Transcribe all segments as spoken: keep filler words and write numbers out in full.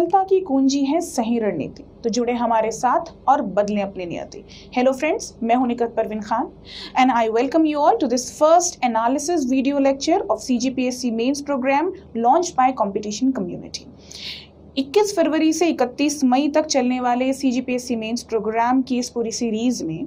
सफलता की कुंजी है सही रणनीति। तो जुड़े हमारे साथ और बदलें अपनी नियति। हेलो फ्रेंड्स, मैं हूं Nikhat Parveen Khan and I welcome you all to this first analysis video lecture of CGPSC mains program launch by competition community. इक्कीस फरवरी से इकतीस मई तक चलने वाले सीजीपीएससी मेंस प्रोग्राम की इस पूरी सीरीज में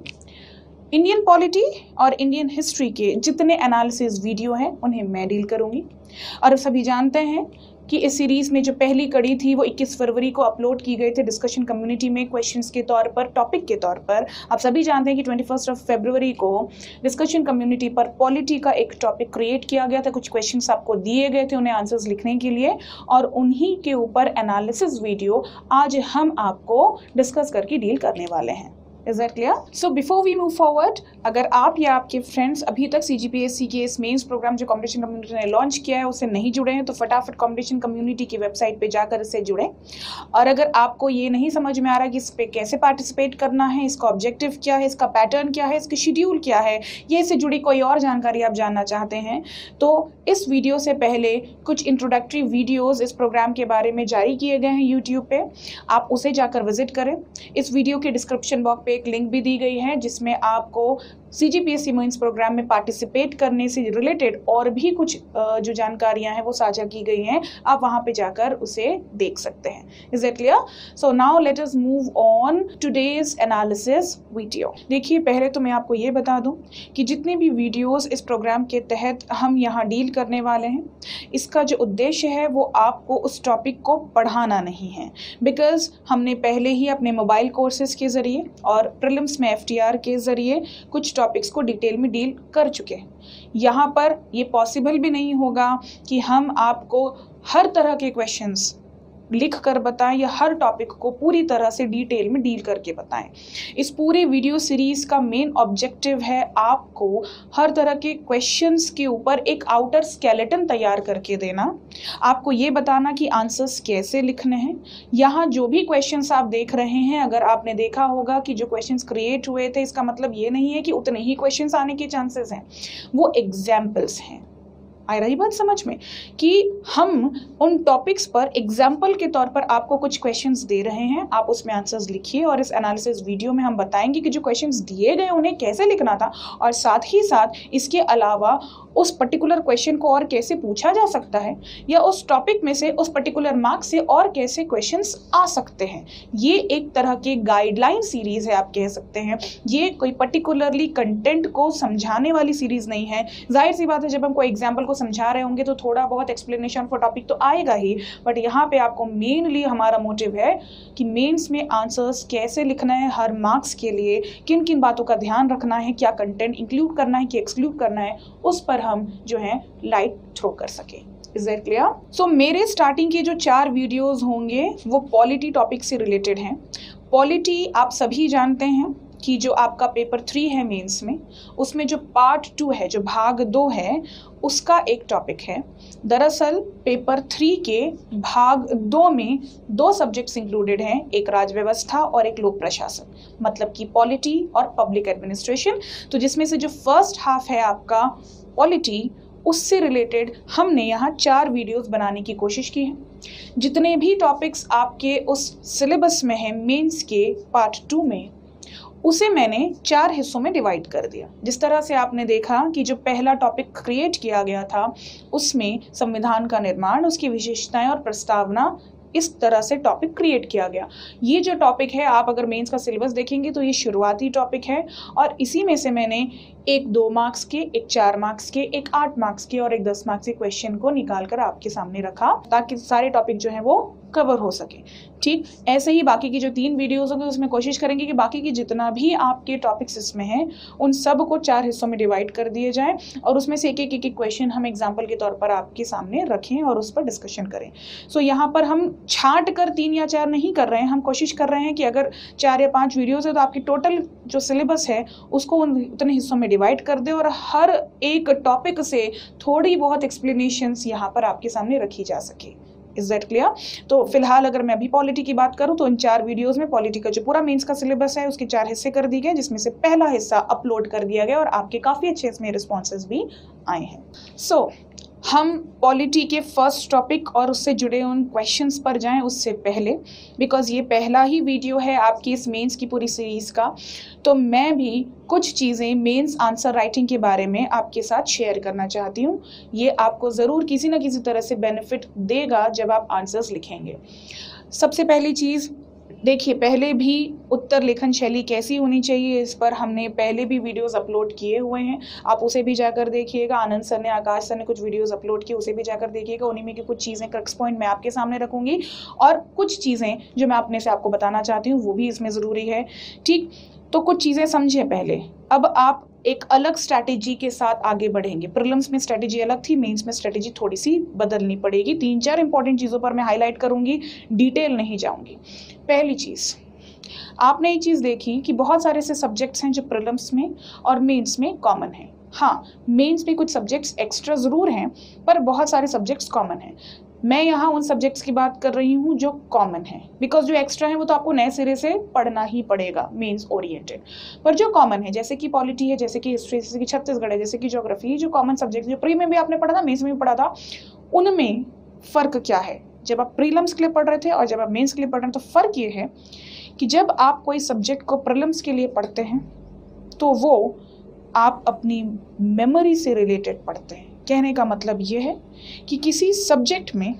इंडियन पॉलिटी और इंडियन हिस्ट्री के जितने एनालिसिस वीडियो हैं उन्हें मैं डील करूंगी। और सभी जानते हैं कि इस सीरीज में जो पहली कड़ी थी वो इक्कीस फरवरी को अपलोड की गई थी डिस्कशन कम्युनिटी में क्वेश्चंस के तौर पर, टॉपिक के तौर पर। आप सभी जानते हैं कि ट्वेंटी फर्स्ट ऑफ फरवरी को डिस्कशन कम्युनिटी पर पॉलिटी का एक टॉपिक क्रिएट किया गया था। कुछ क्वेश्चंस आपको दिए गए थे उन्हें आंसर्स लिखने के लिए, और उन्हीं के ऊपर एनालिसिस वीडियो आज हम आपको डिस्कस करके डील करने वाले हैं। Is that clear? So before we move forward, अगर आप या आपके फ्रेंड्स अभी तक सीजीपीएससी के इस मेंस प्रोग्राम जो कंपटीशन कम्युनिटी ने लॉन्च किया है उससे नहीं जुड़े हैं तो फटाफट कंपटीशन कम्युनिटी की वेबसाइट पे जाकर इससे जुड़ें। और अगर आपको ये नहीं समझ में आ रहा कि इस पे कैसे पार्टिसिपेट करना है, इसका ऑब्जेक्टिव क्या है, इसका पैटर्न क्या है, इसका शेड्यूल क्या है, ये इससे जुड़ी कोई और जानकारी आप जानना चाहते हैं, तो इस वीडियो से पहले कुछ इंट्रोडक्टरी वीडियोज़ इस प्रोग्राम के बारे में जारी किए गए हैं यूट्यूब पे, आप उसे जाकर विजिट करें। इस वीडियो के डिस्क्रिप्शन बॉक्स पे एक लिंक भी दी गई है जिसमें आपको सीजीपीएससी मेंस प्रोग्राम में पार्टिसिपेट करने से रिलेटेड और भी कुछ जो जानकारियां हैं वो साझा की गई हैं। आप वहां पे जाकर उसे देख सकते हैं। Is it clear? So now let us move on today's analysis video. देखिए, पहले तो मैं आपको ये बता दूं कि जितने भी वीडियोस इस प्रोग्राम के तहत हम यहाँ डील करने वाले हैं, इसका जो उद्देश्य है वो आपको उस टॉपिक को पढ़ाना नहीं है, बिकॉज हमने पहले ही अपने मोबाइल कोर्सेज के जरिए और प्रीलिम्स में एफटीआर के जरिए कुछ टॉपिक्स को डिटेल में डील कर चुके हैं। यहाँ पर ये पॉसिबल भी नहीं होगा कि हम आपको हर तरह के क्वेश्चंस लिख कर बताएं या हर टॉपिक को पूरी तरह से डिटेल में डील करके बताएं। इस पूरे वीडियो सीरीज का मेन ऑब्जेक्टिव है आपको हर तरह के क्वेश्चंस के ऊपर एक आउटर स्केलेटन तैयार करके देना, आपको ये बताना कि आंसर्स कैसे लिखने हैं। यहाँ जो भी क्वेश्चंस आप देख रहे हैं, अगर आपने देखा होगा कि जो क्वेश्चंस क्रिएट हुए थे, इसका मतलब ये नहीं है कि उतने ही क्वेश्चंस आने के चांसेस हैं, वो एग्जाम्पल्स हैं। आ रही बात समझ में कि हम उन टॉपिक्स पर एग्जाम्पल के तौर पर आपको कुछ क्वेश्चंस दे रहे हैं, आप उसमें आंसर्स लिखिए और इस एनालिसिस वीडियो में हम बताएंगे कि जो क्वेश्चंस दिए गए उन्हें कैसे लिखना था, और साथ ही साथ इसके अलावा उस पर्टिकुलर क्वेश्चन को और कैसे पूछा जा सकता है या उस टॉपिक में से उस पर्टिकुलर मार्क्स से और कैसे क्वेश्चंस आ सकते हैं। ये एक तरह की गाइडलाइन सीरीज है, आप कह सकते हैं। ये कोई पर्टिकुलरली कंटेंट को समझाने वाली सीरीज नहीं है। जाहिर सी बात है, जब हम कोई एग्जाम्पल को समझा रहे होंगे तो थोड़ा बहुत एक्सप्लेनेशन फॉर टॉपिक तो आएगा ही, बट यहाँ पे आपको मेनली हमारा मोटिव है कि मेंस में आंसर्स कैसे लिखना है, हर मार्क्स के लिए किन किन बातों का ध्यान रखना है, क्या कंटेंट इंक्लूड करना है कि एक्सक्लूड करना है, उस पर हम जो है लाइट थ्रो कर सके। Is that clear? सो मेरे स्टार्टिंग के जो चार वीडियोस होंगे वो पॉलिटी टॉपिक से रिलेटेड हैं। पॉलिटी आप सभी जानते हैं कि जो आपका पेपर थ्री है मेंस में, उसमें जो पार्ट टू है, जो भाग दो है, उसका एक टॉपिक है। दरअसल पेपर थ्री के भाग दो में दो सब्जेक्ट्स इंक्लूडेड हैं, एक राज व्यवस्था और एक लोक प्रशासन, मतलब कि पॉलिटी और पब्लिक एडमिनिस्ट्रेशन। तो जिसमें से जो फर्स्ट हाफ है आपका पॉलिटी, उससे रिलेटेड हमने यहाँ चार वीडियोस बनाने की कोशिश की है। जितने भी टॉपिक्स आपके उस सिलेबस में हैं मेंस के पार्ट टू में, उसे मैंने चार हिस्सों में डिवाइड कर दिया। जिस तरह से आपने देखा कि जो पहला टॉपिक क्रिएट किया गया था उसमें संविधान का निर्माण, उसकी विशेषताएं और प्रस्तावना, इस तरह से टॉपिक क्रिएट किया गया। ये जो टॉपिक है, आप अगर मेंस का सिलेबस देखेंगे तो ये शुरुआती टॉपिक है, और इसी में से मैंने एक दो मार्क्स के, एक चार मार्क्स के, एक आठ मार्क्स के और एक दस मार्क्स के क्वेश्चन को निकाल कर आपके सामने रखा ताकि सारे टॉपिक जो है वो कवर हो सके। ठीक ऐसे ही बाकी की जो तीन वीडियोस होंगे उसमें कोशिश करेंगे कि बाकी की जितना भी आपके टॉपिक्स इसमें हैं उन सब को चार हिस्सों में डिवाइड कर दिए जाएं, और उसमें से एक एक एक क्वेश्चन हम एग्जाम्पल के तौर पर आपके सामने रखें और उस पर डिस्कशन करें। सो so, यहाँ पर हम छांट कर तीन या चार नहीं कर रहे हैं, हम कोशिश कर रहे हैं कि अगर चार या पाँच वीडियोज़ है तो आपकी टोटल जो सिलेबस है उसको उन उतने हिस्सों में डिवाइड कर दे और हर एक टॉपिक से थोड़ी बहुत एक्सप्लेनेशंस यहाँ पर आपके सामने रखी जा सके। Is that clear? तो फिलहाल अगर मैं अभी पॉलिटी की बात करूं तो इन चार वीडियोस में पॉलिटी का जो पूरा मेंस का सिलेबस है उसके चार हिस्से कर दिए गए, जिसमें से पहला हिस्सा अपलोड कर दिया गया और आपके काफी अच्छे इसमें रिस्पॉन्सेज भी आए हैं। सो so, हम पॉलिटी के फर्स्ट टॉपिक और उससे जुड़े उन क्वेश्चंस पर जाएं उससे पहले, बिकॉज ये पहला ही वीडियो है आपकी इस मेंस की पूरी सीरीज़ का, तो मैं भी कुछ चीज़ें मेंस आंसर राइटिंग के बारे में आपके साथ शेयर करना चाहती हूँ। ये आपको ज़रूर किसी न किसी तरह से बेनिफिट देगा जब आप आंसर्स लिखेंगे। सबसे पहली चीज़ देखिए, पहले भी उत्तर लेखन शैली कैसी होनी चाहिए इस पर हमने पहले भी वीडियोस अपलोड किए हुए हैं, आप उसे भी जाकर देखिएगा। आनंद सर ने, आकाश सर ने कुछ वीडियोस अपलोड किए, उसे भी जाकर देखिएगा। उन्हीं में की कुछ चीज़ें क्रक्स पॉइंट मैं आपके सामने रखूंगी और कुछ चीज़ें जो मैं अपने से आपको बताना चाहती हूँ वो भी इसमें ज़रूरी है। ठीक, तो कुछ चीज़ें समझें पहले। अब आप एक अलग स्ट्रैटेजी के साथ आगे बढ़ेंगे। प्रीलिम्स में स्ट्रैटेजी अलग थी, मेंस में स्ट्रैटेजी थोड़ी सी बदलनी पड़ेगी। तीन चार इंपॉर्टेंट चीज़ों पर मैं हाईलाइट करूंगी, डिटेल नहीं जाऊंगी। पहली चीज़, आपने ये चीज़ देखी कि बहुत सारे ऐसे सब्जेक्ट्स हैं जो प्रीलिम्स में और मेंस में कॉमन हैं। हाँ, मेंस में कुछ सब्जेक्ट्स एक्स्ट्रा ज़रूर हैं, पर बहुत सारे सब्जेक्ट्स कॉमन हैं। मैं यहाँ उन सब्जेक्ट्स की बात कर रही हूँ जो कॉमन है, बिकॉज जो एक्स्ट्रा है वो तो आपको नए सिरे से पढ़ना ही पड़ेगा मेंस ओरिएंटेड। पर जो कॉमन है, जैसे कि पॉलिटी है, जैसे कि हिस्ट्री, जैसे कि छत्तीसगढ़ है, जैसे कि ज्योग्राफी, जो कॉमन सब्जेक्ट जो प्री में भी आपने पढ़ा था, मेंस में भी पढ़ा था, उनमें फ़र्क क्या है जब आप प्रीलिम्स के लिए पढ़ रहे थे और जब आप मेंस के लिए पढ़ रहे हैं? तो फ़र्क ये है कि जब आप कोई सब्जेक्ट को प्रीलिम्स के लिए पढ़ते हैं तो वो आप अपनी मेमोरी से रिलेटेड पढ़ते हैं। कहने का मतलब ये है कि किसी सब्जेक्ट में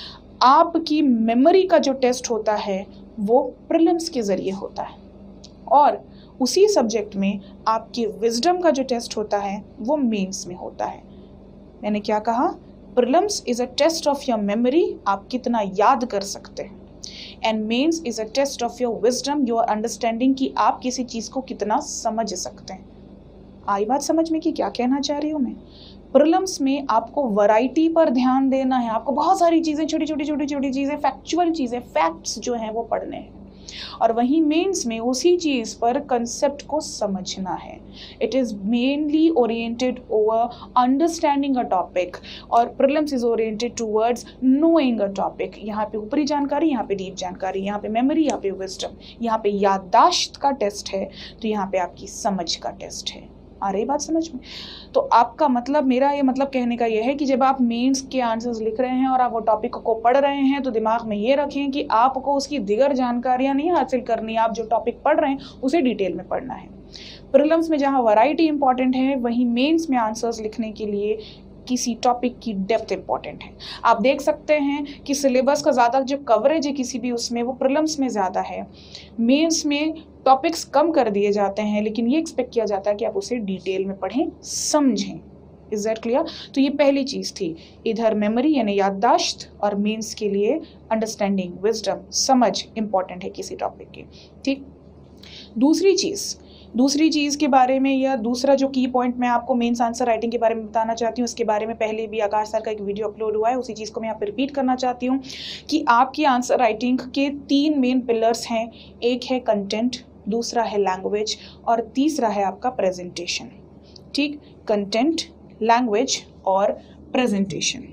आपकी मेमोरी का जो टेस्ट होता है वो प्रीलिम्स के ज़रिए होता है, और उसी सब्जेक्ट में आपकी विजडम का जो टेस्ट होता है वो मेंस में होता है। मैंने क्या कहा? Prelims is a test of your memory, आप कितना याद कर सकते हैं, and mains is a test of your wisdom, your understanding, कि आप किसी चीज़ को कितना समझ सकते हैं। आई बात समझ में कि क्या कहना चाह रही हूँ मैं? प्रीलिम्स में आपको वैरायटी पर ध्यान देना है, आपको बहुत सारी चीज़ें, छोटी छोटी छोटी छोटी चीज़ें, फैक्चुअल चीज़ें, फैक्ट्स जो हैं वो पढ़ने हैं, और वहीं मेंस में उसी चीज़ पर कंसेप्ट को समझना है। It is mainly oriented over understanding a topic, और prelims is oriented towards knowing a topic. यहाँ पे ऊपरी जानकारी, यहाँ पे डीप जानकारी, यहाँ पे मेमोरी, यहाँ पे विजडम, यहाँ पे याददाश्त का टेस्ट है, तो यहाँ पे आपकी समझ का टेस्ट है। आ रही बात समझ में? तो आपका मतलब, मेरा ये मतलब कहने का ये है कि जब आप मेंस के आंसर्स लिख रहे हैं और आप वो टॉपिक को पढ़ रहे हैं तो दिमाग में ये रखें कि आपको उसकी दिगर जानकारियां नहीं हासिल करनी, आप जो टॉपिक पढ़ रहे हैं उसे डिटेल में पढ़ना है। प्रीलिम्स में जहाँ वैरायटी इंपॉर्टेंट है, वहीं मेंस में आंसर्स लिखने के लिए किसी टॉपिक की डेप्थ इंपॉर्टेंट है। आप देख सकते हैं कि सिलेबस का ज़्यादा जो कवरेज है किसी भी उसमें, वो प्रीलिम्स में ज़्यादा है। मेंस में टॉपिक्स कम कर दिए जाते हैं, लेकिन ये एक्सपेक्ट किया जाता है कि आप उसे डिटेल में पढ़ें, समझें। Is that clear? तो ये पहली चीज़ थी, इधर मेमोरी यानी याददाश्त, और मेंस के लिए अंडरस्टैंडिंग, विजडम, समझ इंपॉर्टेंट है किसी टॉपिक की। ठीक, दूसरी चीज़ दूसरी चीज़ के बारे में, या दूसरा जो की पॉइंट मैं आपको मेंस आंसर राइटिंग के बारे में बताना चाहती हूँ, उसके बारे में पहले भी आकाश सर का एक वीडियो अपलोड हुआ है, उसी चीज़ को मैं यहाँ पर रिपीट करना चाहती हूँ कि आपकी आंसर राइटिंग के तीन मेन पिलर्स हैं। एक है कंटेंट, दूसरा है लैंग्वेज, और तीसरा है आपका प्रेजेंटेशन। ठीक, कंटेंट, लैंग्वेज और प्रेजेंटेशन।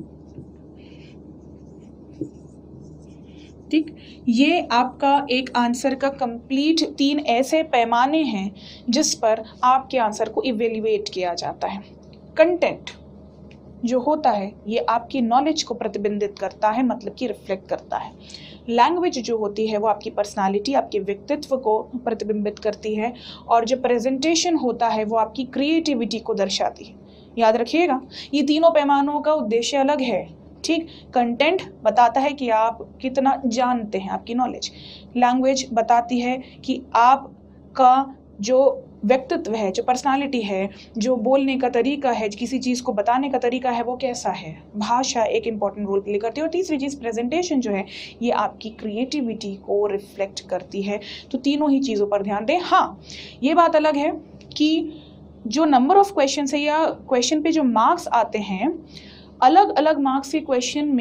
ठीक, ये आपका एक आंसर का कंप्लीट तीन ऐसे पैमाने हैं जिस पर आपके आंसर को इवेल्युएट किया जाता है। कंटेंट जो होता है ये आपकी नॉलेज को प्रतिबिंबित करता है, मतलब कि रिफ्लेक्ट करता है। लैंग्वेज जो होती है वो आपकी पर्सनालिटी, आपके व्यक्तित्व को प्रतिबिंबित करती है, और जो प्रेजेंटेशन होता है वो आपकी क्रिएटिविटी को दर्शाती है। याद रखिएगा, ये तीनों पैमानों का उद्देश्य अलग है। ठीक, कंटेंट बताता है कि आप कितना जानते हैं, आपकी नॉलेज। लैंग्वेज बताती है कि आपका जो व्यक्तित्व है, जो पर्सनालिटी है, जो बोलने का तरीका है, किसी चीज़ को बताने का तरीका है, वो कैसा है। भाषा एक इम्पॉर्टेंट रोल प्ले करती है। और तीसरी चीज़ प्रेजेंटेशन जो है, ये आपकी क्रिएटिविटी को रिफ्लेक्ट करती है। तो तीनों ही चीज़ों पर ध्यान दें। हाँ, ये बात अलग है कि जो नंबर ऑफ क्वेश्चन है या क्वेश्चन पे जो मार्क्स आते हैं, अलग अलग मार्क्स के क्वेश्चन में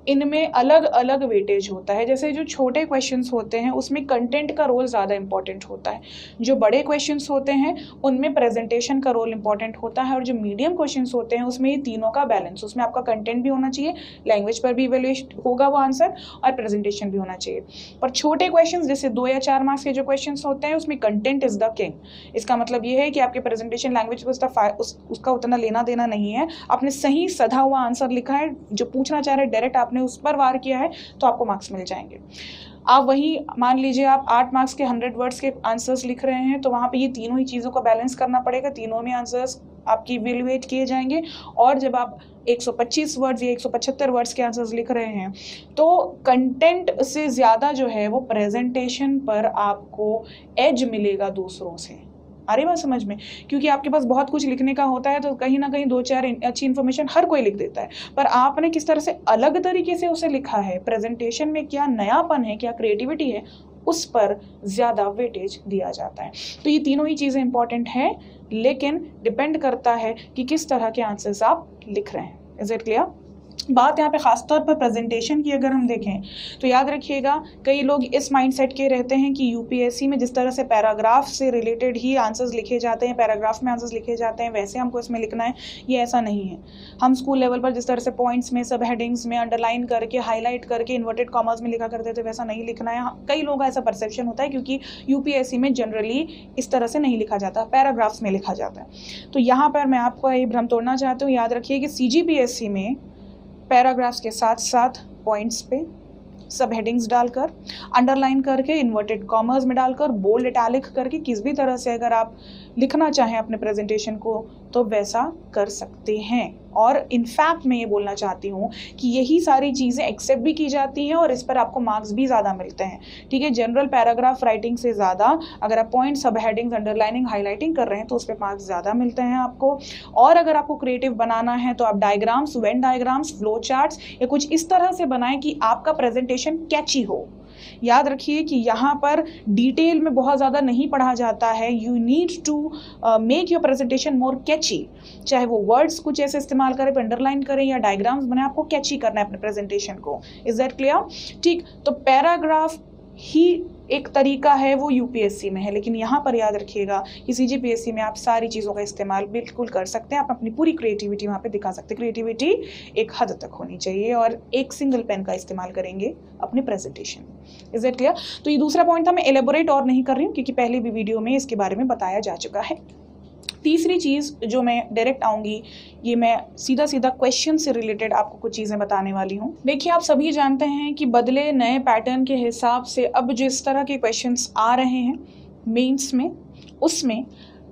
इनमें अलग अलग वेटेज होता है। जैसे जो छोटे क्वेश्चंस होते हैं उसमें कंटेंट का रोल ज़्यादा इंपॉर्टेंट होता है, जो बड़े क्वेश्चंस होते हैं उनमें प्रेजेंटेशन का रोल इंपॉर्टेंट होता है, और जो मीडियम क्वेश्चंस होते हैं उसमें ये तीनों का बैलेंस, उसमें आपका कंटेंट भी होना चाहिए, लैंग्वेज पर भी इवेल्युएट होगा वो आंसर, और प्रेजेंटेशन भी होना चाहिए। पर छोटे क्वेश्चन जैसे दो या चार मार्क्स के जो क्वेश्चन होते हैं उसमें कंटेंट इज द किंग। इसका मतलब ये है कि आपके प्रेजेंटेशन लैंग्वेज पर उसका उस, उसका उतना लेना देना नहीं है, आपने सही सधा हुआ आंसर लिखा है, जो पूछना चाह रहे डायरेक्ट आपने उस पर वार किया है, तो आपको मार्क्स मिल जाएंगे। आप वही मान लीजिए आप आठ मार्क्स के हंड्रेड वर्ड्स के आंसर्स लिख रहे हैं, तो वहाँ पे ये तीनों ही चीज़ों को बैलेंस करना पड़ेगा, तीनों में आंसर्स आपकी इवेल्युएट किए जाएंगे। और जब आप एक सौ पच्चीस वर्ड्स या एक सौ पचहत्तर वर्ड्स के आंसर्स लिख रहे हैं, तो कंटेंट से ज़्यादा जो है वो प्रेजेंटेशन पर आपको एज मिलेगा दूसरों से। अरे बात समझ में, क्योंकि आपके पास बहुत कुछ लिखने का होता है, तो कहीं ना कहीं दो चार अच्छी इन्फॉर्मेशन हर कोई लिख देता है, पर आपने किस तरह से अलग तरीके से उसे लिखा है, प्रेजेंटेशन में क्या नयापन है, क्या क्रिएटिविटी है, उस पर ज़्यादा वेटेज दिया जाता है। तो ये तीनों ही चीज़ें इंपॉर्टेंट हैं, लेकिन डिपेंड करता है कि किस तरह के आंसर्स आप लिख रहे हैं। Is it clear? बात यहाँ पे खासतौर पर प्रेजेंटेशन की अगर हम देखें तो याद रखिएगा, कई लोग इस माइंडसेट के रहते हैं कि यूपीएससी में जिस तरह से पैराग्राफ से रिलेटेड ही आंसर्स लिखे जाते हैं, पैराग्राफ में आंसर्स लिखे जाते हैं, वैसे हमको इसमें लिखना है। ये ऐसा नहीं है। हम स्कूल लेवल पर जिस तरह से पॉइंट्स में, सब हेडिंग्स में अंडरलाइन करके, हाईलाइट करके, इन्वर्टेड कॉमर्स में लिखा करते थे, वैसा नहीं लिखना है। कई लोगों का ऐसा परसेप्शन होता है, क्योंकि यूपीएससी में जनरली इस तरह से नहीं लिखा जाता, पैराग्राफ्स में लिखा जाता है। तो यहाँ पर मैं आपको ये भ्रम तोड़ना चाहती हूँ। याद रखिए कि सीजीपीएससी में पैराग्राफ्स के साथ साथ पॉइंट्स पे सब हेडिंग्स डालकर, अंडरलाइन करके, इन्वर्टेड कॉमर्स में डालकर, बोल्ड इटैलिक करके, किस भी तरह से अगर आप लिखना चाहें अपने प्रेजेंटेशन को तो वैसा कर सकते हैं। और इनफैक्ट मैं ये बोलना चाहती हूँ कि यही सारी चीज़ें एक्सेप्ट भी की जाती हैं और इस पर आपको मार्क्स भी ज़्यादा मिलते हैं। ठीक है, जनरल पैराग्राफ राइटिंग से ज़्यादा अगर आप पॉइंट, सब हेडिंग्स, अंडरलाइनिंग, हाईलाइटिंग कर रहे हैं तो उस पर मार्क्स ज़्यादा मिलते हैं आपको। और अगर आपको क्रिएटिव बनाना है तो आप diagrams, Venn diagrams, flow charts या कुछ इस तरह से बनाएं कि आपका प्रेजेंटेशन कैची हो। याद रखिए कि यहाँ पर डिटेल में बहुत ज़्यादा नहीं पढ़ा जाता है। You need to make your presentation more catchy, चाहे वो वर्ड्स कुछ ऐसे इस्तेमाल करें, अंडरलाइन करें या डायग्राम्स बनाए, आपको कैची करना है अपने प्रेजेंटेशन को। Is that clear? ठीक, तो पैराग्राफ ही एक तरीका है वो यूपीएससी में है, लेकिन यहाँ पर याद रखिएगा कि सीजीपीएससी में आप सारी चीज़ों का इस्तेमाल बिल्कुल कर सकते हैं। आप अपनी पूरी क्रिएटिविटी वहाँ पे दिखा सकते हैं। क्रिएटिविटी एक हद तक होनी चाहिए और एक सिंगल पेन का इस्तेमाल करेंगे अपने प्रेजेंटेशन में। Is it clear? तो ये दूसरा पॉइंट था, मैं एलेबोरेट और नहीं कर रही हूँ क्योंकि पहले भी वीडियो में इसके बारे में बताया जा चुका है। तीसरी चीज़ जो मैं डायरेक्ट आऊँगी, ये मैं सीधा सीधा क्वेश्चन से रिलेटेड आपको कुछ चीज़ें बताने वाली हूँ। देखिए, आप सभी जानते हैं कि बदले नए पैटर्न के हिसाब से अब जिस तरह के क्वेश्चंस आ रहे हैं मेंस में, उसमें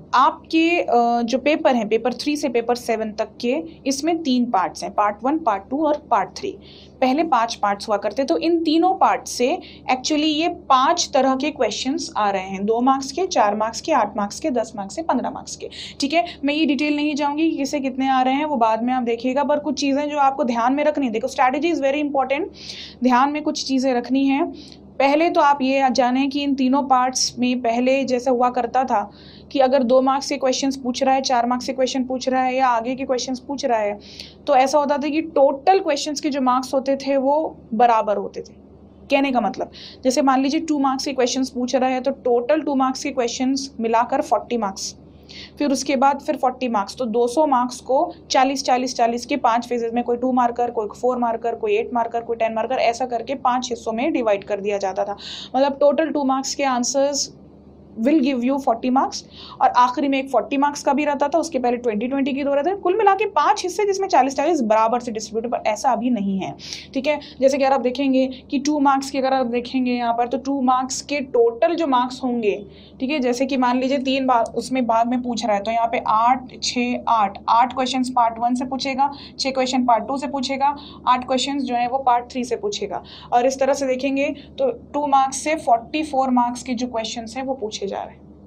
आपके जो पेपर हैं, पेपर थ्री से पेपर सेवन तक के, इसमें तीन पार्ट्स हैं, पार्ट वन, पार्ट टू और पार्ट थ्री। पहले पांच पार्ट्स हुआ करते, तो इन तीनों पार्ट से एक्चुअली ये पांच तरह के क्वेश्चंस आ रहे हैं, दो मार्क्स के, चार मार्क्स के, आठ मार्क्स के, दस मार्क्स के, पंद्रह मार्क्स के। ठीक है, मैं ये डिटेल नहीं जाऊंगी कि किसे कितने आ रहे हैं, वो बाद में आप देखिएगा, पर कुछ चीज़ें जो आपको ध्यान में रखनी है, देखो स्ट्रैटेजी इज़ वेरी इंपॉर्टेंट, ध्यान में कुछ चीज़ें रखनी है। पहले तो आप ये जानें कि इन तीनों पार्ट्स में पहले जैसा हुआ करता था कि अगर दो मार्क्स के क्वेश्चंस पूछ रहा है, चार मार्क्स के क्वेश्चन पूछ रहा है या आगे के क्वेश्चंस पूछ रहा है, तो ऐसा होता था कि टोटल क्वेश्चंस के जो मार्क्स होते थे वो बराबर होते थे। कहने का मतलब, जैसे मान लीजिए टू मार्क्स के क्वेश्चंस पूछ रहा है तो टोटल टू मार्क्स के क्वेश्चंस मिलाकर फोर्टी मार्क्स, फिर उसके बाद फिर फोर्टी मार्क्स, तो दो सौ मार्क्स को चालीस चालीस चालीस के पांच फेजेस में, कोई टू मार्कर, कोई फोर मार्कर, कोई एट मार्कर, कोई टेन मार्कर, ऐसा करके पांच हिस्सों में डिवाइड कर दिया जाता था। मतलब टोटल टू मार्क्स के answers will give you forty marks, और आखिरी में एक फोर्टी मार्क्स का भी रहता था, उसके पहले ट्वेंटी ट्वेंटी की दो रहते थे, कुल मिला के पाँच हिस्से जिसमें चालीस चालीस बराबर से डिस्ट्रीब्यूट, पर ऐसा अभी नहीं है। ठीक है, जैसे कि अगर आप देखेंगे कि टू मार्क्स के अगर आप देखेंगे यहाँ पर, तो टू मार्क्स के टोटल जो मार्क्स होंगे, ठीक है, जैसे कि मान लीजिए तीन बार उसमें भाग में पूछ रहा है, तो यहाँ पे आठ, छः, आठ आठ क्वेश्चन पार्ट वन से पूछेगा, छः क्वेश्चन पार्ट टू से पूछेगा, आठ क्वेश्चन जो है वो पार्ट थ्री से पूछेगा, और इस तरह से देखेंगे तो टू मार्क्स से फोर्टी फोर मार्क्स के जो क्वेश्चन है वो पूछे जा रहे हैं।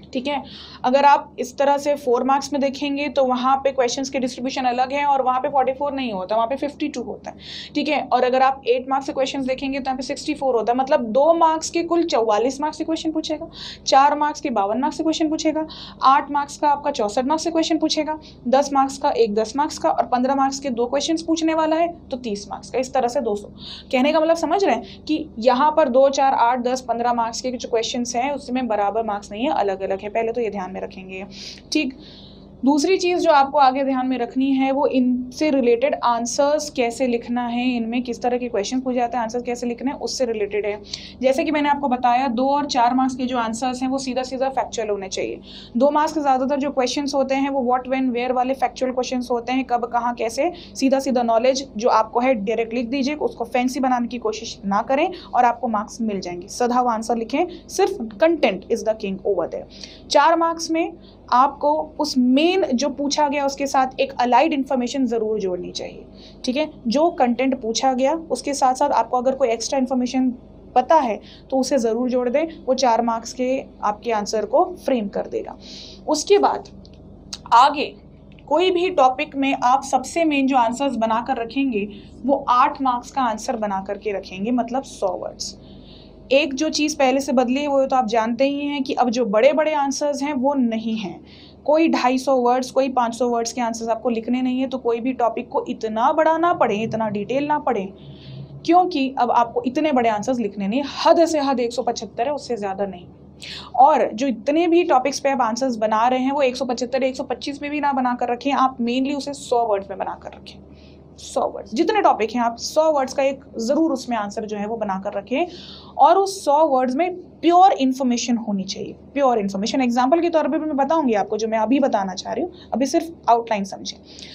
ठीक है। अगर आप इस तरह से फोर मार्क्स में देखेंगे तो वहाँ पे क्वेश्चंस के डिस्ट्रीब्यूशन अलग है और वहाँ पे फोर्टी फोर नहीं होता, वहाँ पे फिफ्टी टू होता है, ठीक है। और अगर आप एट मार्क्स के क्वेश्चंस देखेंगे तो यहाँ पे सिक्सटी फोर होता है, मतलब दो मार्क्स के कुल चौवालीस मार्क्स के क्वेश्चन पूछेगा, चार मार्क्स के बावन मार्क्स के क्वेश्चन पूछेगा, आठ मार्क्स का आपका चौसठ मार्क्स के क्वेश्चन पूछेगा, दस मार्क्स का एक दस मार्क्स का और पंद्रह मार्क्स के दो क्वेश्चन पूछने वाला है तो तीस मार्क्स का, इस तरह से दो सौ। कहने का मतलब समझ रहे हैं कि यहाँ पर दो चार आठ दस पंद्रह मार्क्स के जो क्वेश्चन हैं उसमें बराबर मार्क्स नहीं है, अलग अलग है, पहले तो ये ध्यान में रखेंगे, ठीक। दूसरी चीज़ जो आपको आगे ध्यान में रखनी है वो इनसे रिलेटेड आंसर्स कैसे लिखना है, इनमें किस तरह के क्वेश्चन पूछे जाते हैं, आंसर्स कैसे लिखने हैं उससे रिलेटेड है। जैसे कि मैंने आपको बताया दो और चार मार्क्स के जो आंसर्स हैं वो सीधा सीधा फैक्चुअल होने चाहिए। दो मार्क्स के ज़्यादातर जो क्वेश्चंस होते हैं वो व्हाट व्हेन वेयर वाले फैक्चुअल क्वेश्चंस होते हैं, कब कहाँ कैसे, सीधा सीधा नॉलेज जो आपको है डायरेक्ट लिख दीजिए, उसको फैंसी बनाने की कोशिश ना करें और आपको मार्क्स मिल जाएंगे। सधा हुआ आंसर लिखें, सिर्फ content is the king over there. चार मार्क्स में आपको उस मेन जो पूछा गया उसके साथ एक अलाइड इन्फॉर्मेशन ज़रूर जोड़नी चाहिए, ठीक है। जो कंटेंट पूछा गया उसके साथ साथ आपको अगर कोई एक्स्ट्रा इन्फॉर्मेशन पता है तो उसे ज़रूर जोड़ दें, वो चार मार्क्स के आपके आंसर को फ्रेम कर देगा। उसके बाद आगे कोई भी टॉपिक में आप सबसे मेन जो आंसर्स बनाकर रखेंगे वो आठ मार्क्स का आंसर बना करके रखेंगे, मतलब सौ वर्ड्स। एक जो चीज़ पहले से बदली है वो तो आप जानते ही हैं कि अब जो बड़े बड़े आंसर्स हैं वो नहीं हैं, कोई ढाई सौ वर्ड्स कोई पाँच सौ वर्ड्स के आंसर्स आपको लिखने नहीं है, तो कोई भी टॉपिक को इतना बड़ा ना पढ़े, इतना डिटेल ना पढ़े, क्योंकि अब आपको इतने बड़े आंसर्स लिखने नहीं, हद से हद एक सौ पचहत्तर है, उससे ज़्यादा नहीं। और जो इतने भी टॉपिक्स पे आप आंसर्स बना रहे हैं वो एक सौ पचहत्तर एक सौ पच्चीस में भी ना बना कर रखें, आप मेनली उसे सौ वर्ड्स में बना कर रखें। सौ वर्ड्स जितने टॉपिक हैं आप सौ वर्ड्स का एक ज़रूर उसमें आंसर जो है वो बनाकर रखें, और उस सौ वर्ड्स में प्योर इन्फॉर्मेशन होनी चाहिए। प्योर इन्फॉर्मेशन एग्जांपल के तौर पे मैं बताऊंगी आपको, जो मैं अभी बताना चाह रही हूँ, अभी सिर्फ आउटलाइन समझें।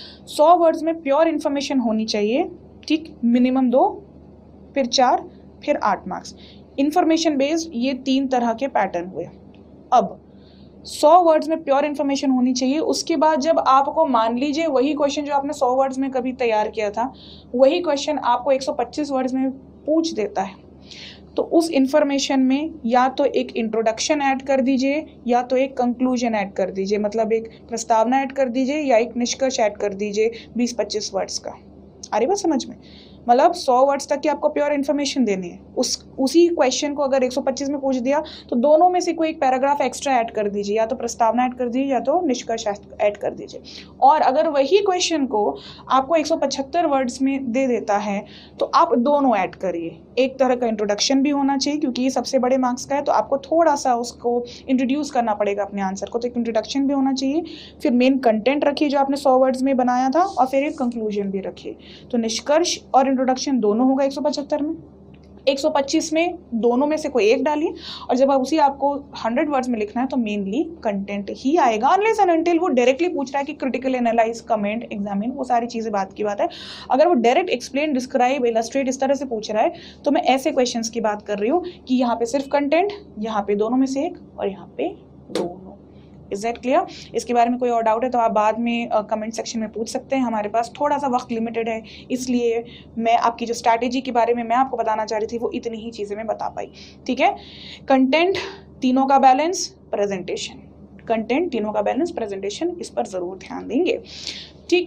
सौ वर्ड्स में प्योर इन्फॉर्मेशन होनी चाहिए, ठीक। मिनिमम दो, फिर चार, फिर आठ मार्क्स। इन्फॉर्मेशन बेस्ड ये तीन तरह के पैटर्न हुए। अब सौ वर्ड्स में प्योर इन्फॉर्मेशन होनी चाहिए। उसके बाद जब आपको मान लीजिए वही क्वेश्चन जो आपने सौ वर्ड्स में कभी तैयार किया था, वही क्वेश्चन आपको एक सौ पच्चीस वर्ड्स में पूछ देता है, तो उस इन्फॉर्मेशन में या तो एक इंट्रोडक्शन ऐड कर दीजिए या तो एक कंक्लूजन ऐड कर दीजिए, मतलब एक प्रस्तावना ऐड कर दीजिए या एक निष्कर्ष ऐड कर दीजिए बीस पच्चीस वर्ड्स का। आ रही बात समझ में? मतलब सौ वर्ड्स तक की आपको प्योर इन्फॉर्मेशन देनी है। उस उसी क्वेश्चन को अगर एक सौ पच्चीस में पूछ दिया तो दोनों में से कोई एक पैराग्राफ एक्स्ट्रा ऐड कर दीजिए, या तो प्रस्तावना ऐड कर दीजिए या तो निष्कर्ष ऐड कर दीजिए। और अगर वही क्वेश्चन को आपको एक सौ पचहत्तर वर्ड्स में दे देता है तो आप दोनों ऐड करिए। एक तरह का इंट्रोडक्शन भी होना चाहिए क्योंकि ये सबसे बड़े मार्क्स का है, तो आपको थोड़ा सा उसको इंट्रोड्यूस करना पड़ेगा अपने आंसर को, तो एक इंट्रोडक्शन भी होना चाहिए। फिर मेन कंटेंट रखिए जो आपने सौ वर्ड्स में बनाया था, और फिर एक कंक्लूजन भी रखिए। तो निष्कर्ष और इंट्रोडक्शन दोनों होगा एक सौ पचहत्तर में। एक सौ पच्चीस में दोनों में से कोई एक डालिए, और जब आप उसी आपको सौ वर्ड्स में लिखना है तो मेनली कंटेंट ही आएगा, अनलेस एंड अनटिल वो डायरेक्टली पूछ रहा है कि क्रिटिकल एनालाइज, कमेंट, एग्जामिन, वो सारी चीज़ें बात की बात है। अगर वो डायरेक्ट एक्सप्लेन, डिस्क्राइब, इलस्ट्रेट इस तरह से पूछ रहा है तो मैं ऐसे क्वेश्चंस की बात कर रही हूँ कि यहाँ पे सिर्फ कंटेंट, यहाँ पे दोनों में से एक, और यहाँ पे दोनों। Is that clear? इसके बारे में कोई और डाउट है तो आप बाद में कमेंट uh, सेक्शन में पूछ सकते हैं। हमारे पास थोड़ा सा वक्त लिमिटेड है, इसलिए मैं आपकी जो स्ट्रैटेजी के बारे में मैं आपको बताना चाह रही थी वो इतनी ही चीज़ें मैं बता पाई, ठीक है। कंटेंट, तीनों का बैलेंस, प्रेजेंटेशन। कंटेंट, तीनों का बैलेंस, प्रेजेंटेशन, इस पर ज़रूर ध्यान देंगे, ठीक।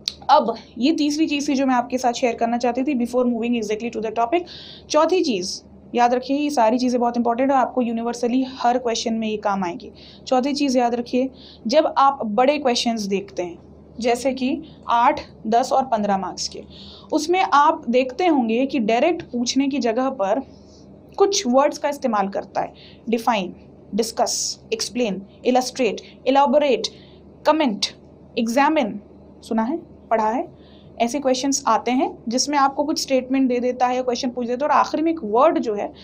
अब ये तीसरी चीज़ थी जो मैं आपके साथ शेयर करना चाहती थी before moving exactly to the topic. चौथी चीज़ याद रखिए, ये सारी चीज़ें बहुत इंपॉर्टेंट है, आपको यूनिवर्सली हर क्वेश्चन में ये काम आएगी। चौथी चीज़ याद रखिए, जब आप बड़े क्वेश्चंस देखते हैं जैसे कि आठ, दस और पंद्रह मार्क्स के, उसमें आप देखते होंगे कि डायरेक्ट पूछने की जगह पर कुछ वर्ड्स का इस्तेमाल करता है। Define, discuss, explain, illustrate, elaborate, comment, examine, सुना है, पढ़ा है। ऐसे क्वेश्चंस आते हैं जिसमें आपको कुछ स्टेटमेंट दे देता है, क्वेश्चन पूछ देता है और आखिर में एक वर्ड जो है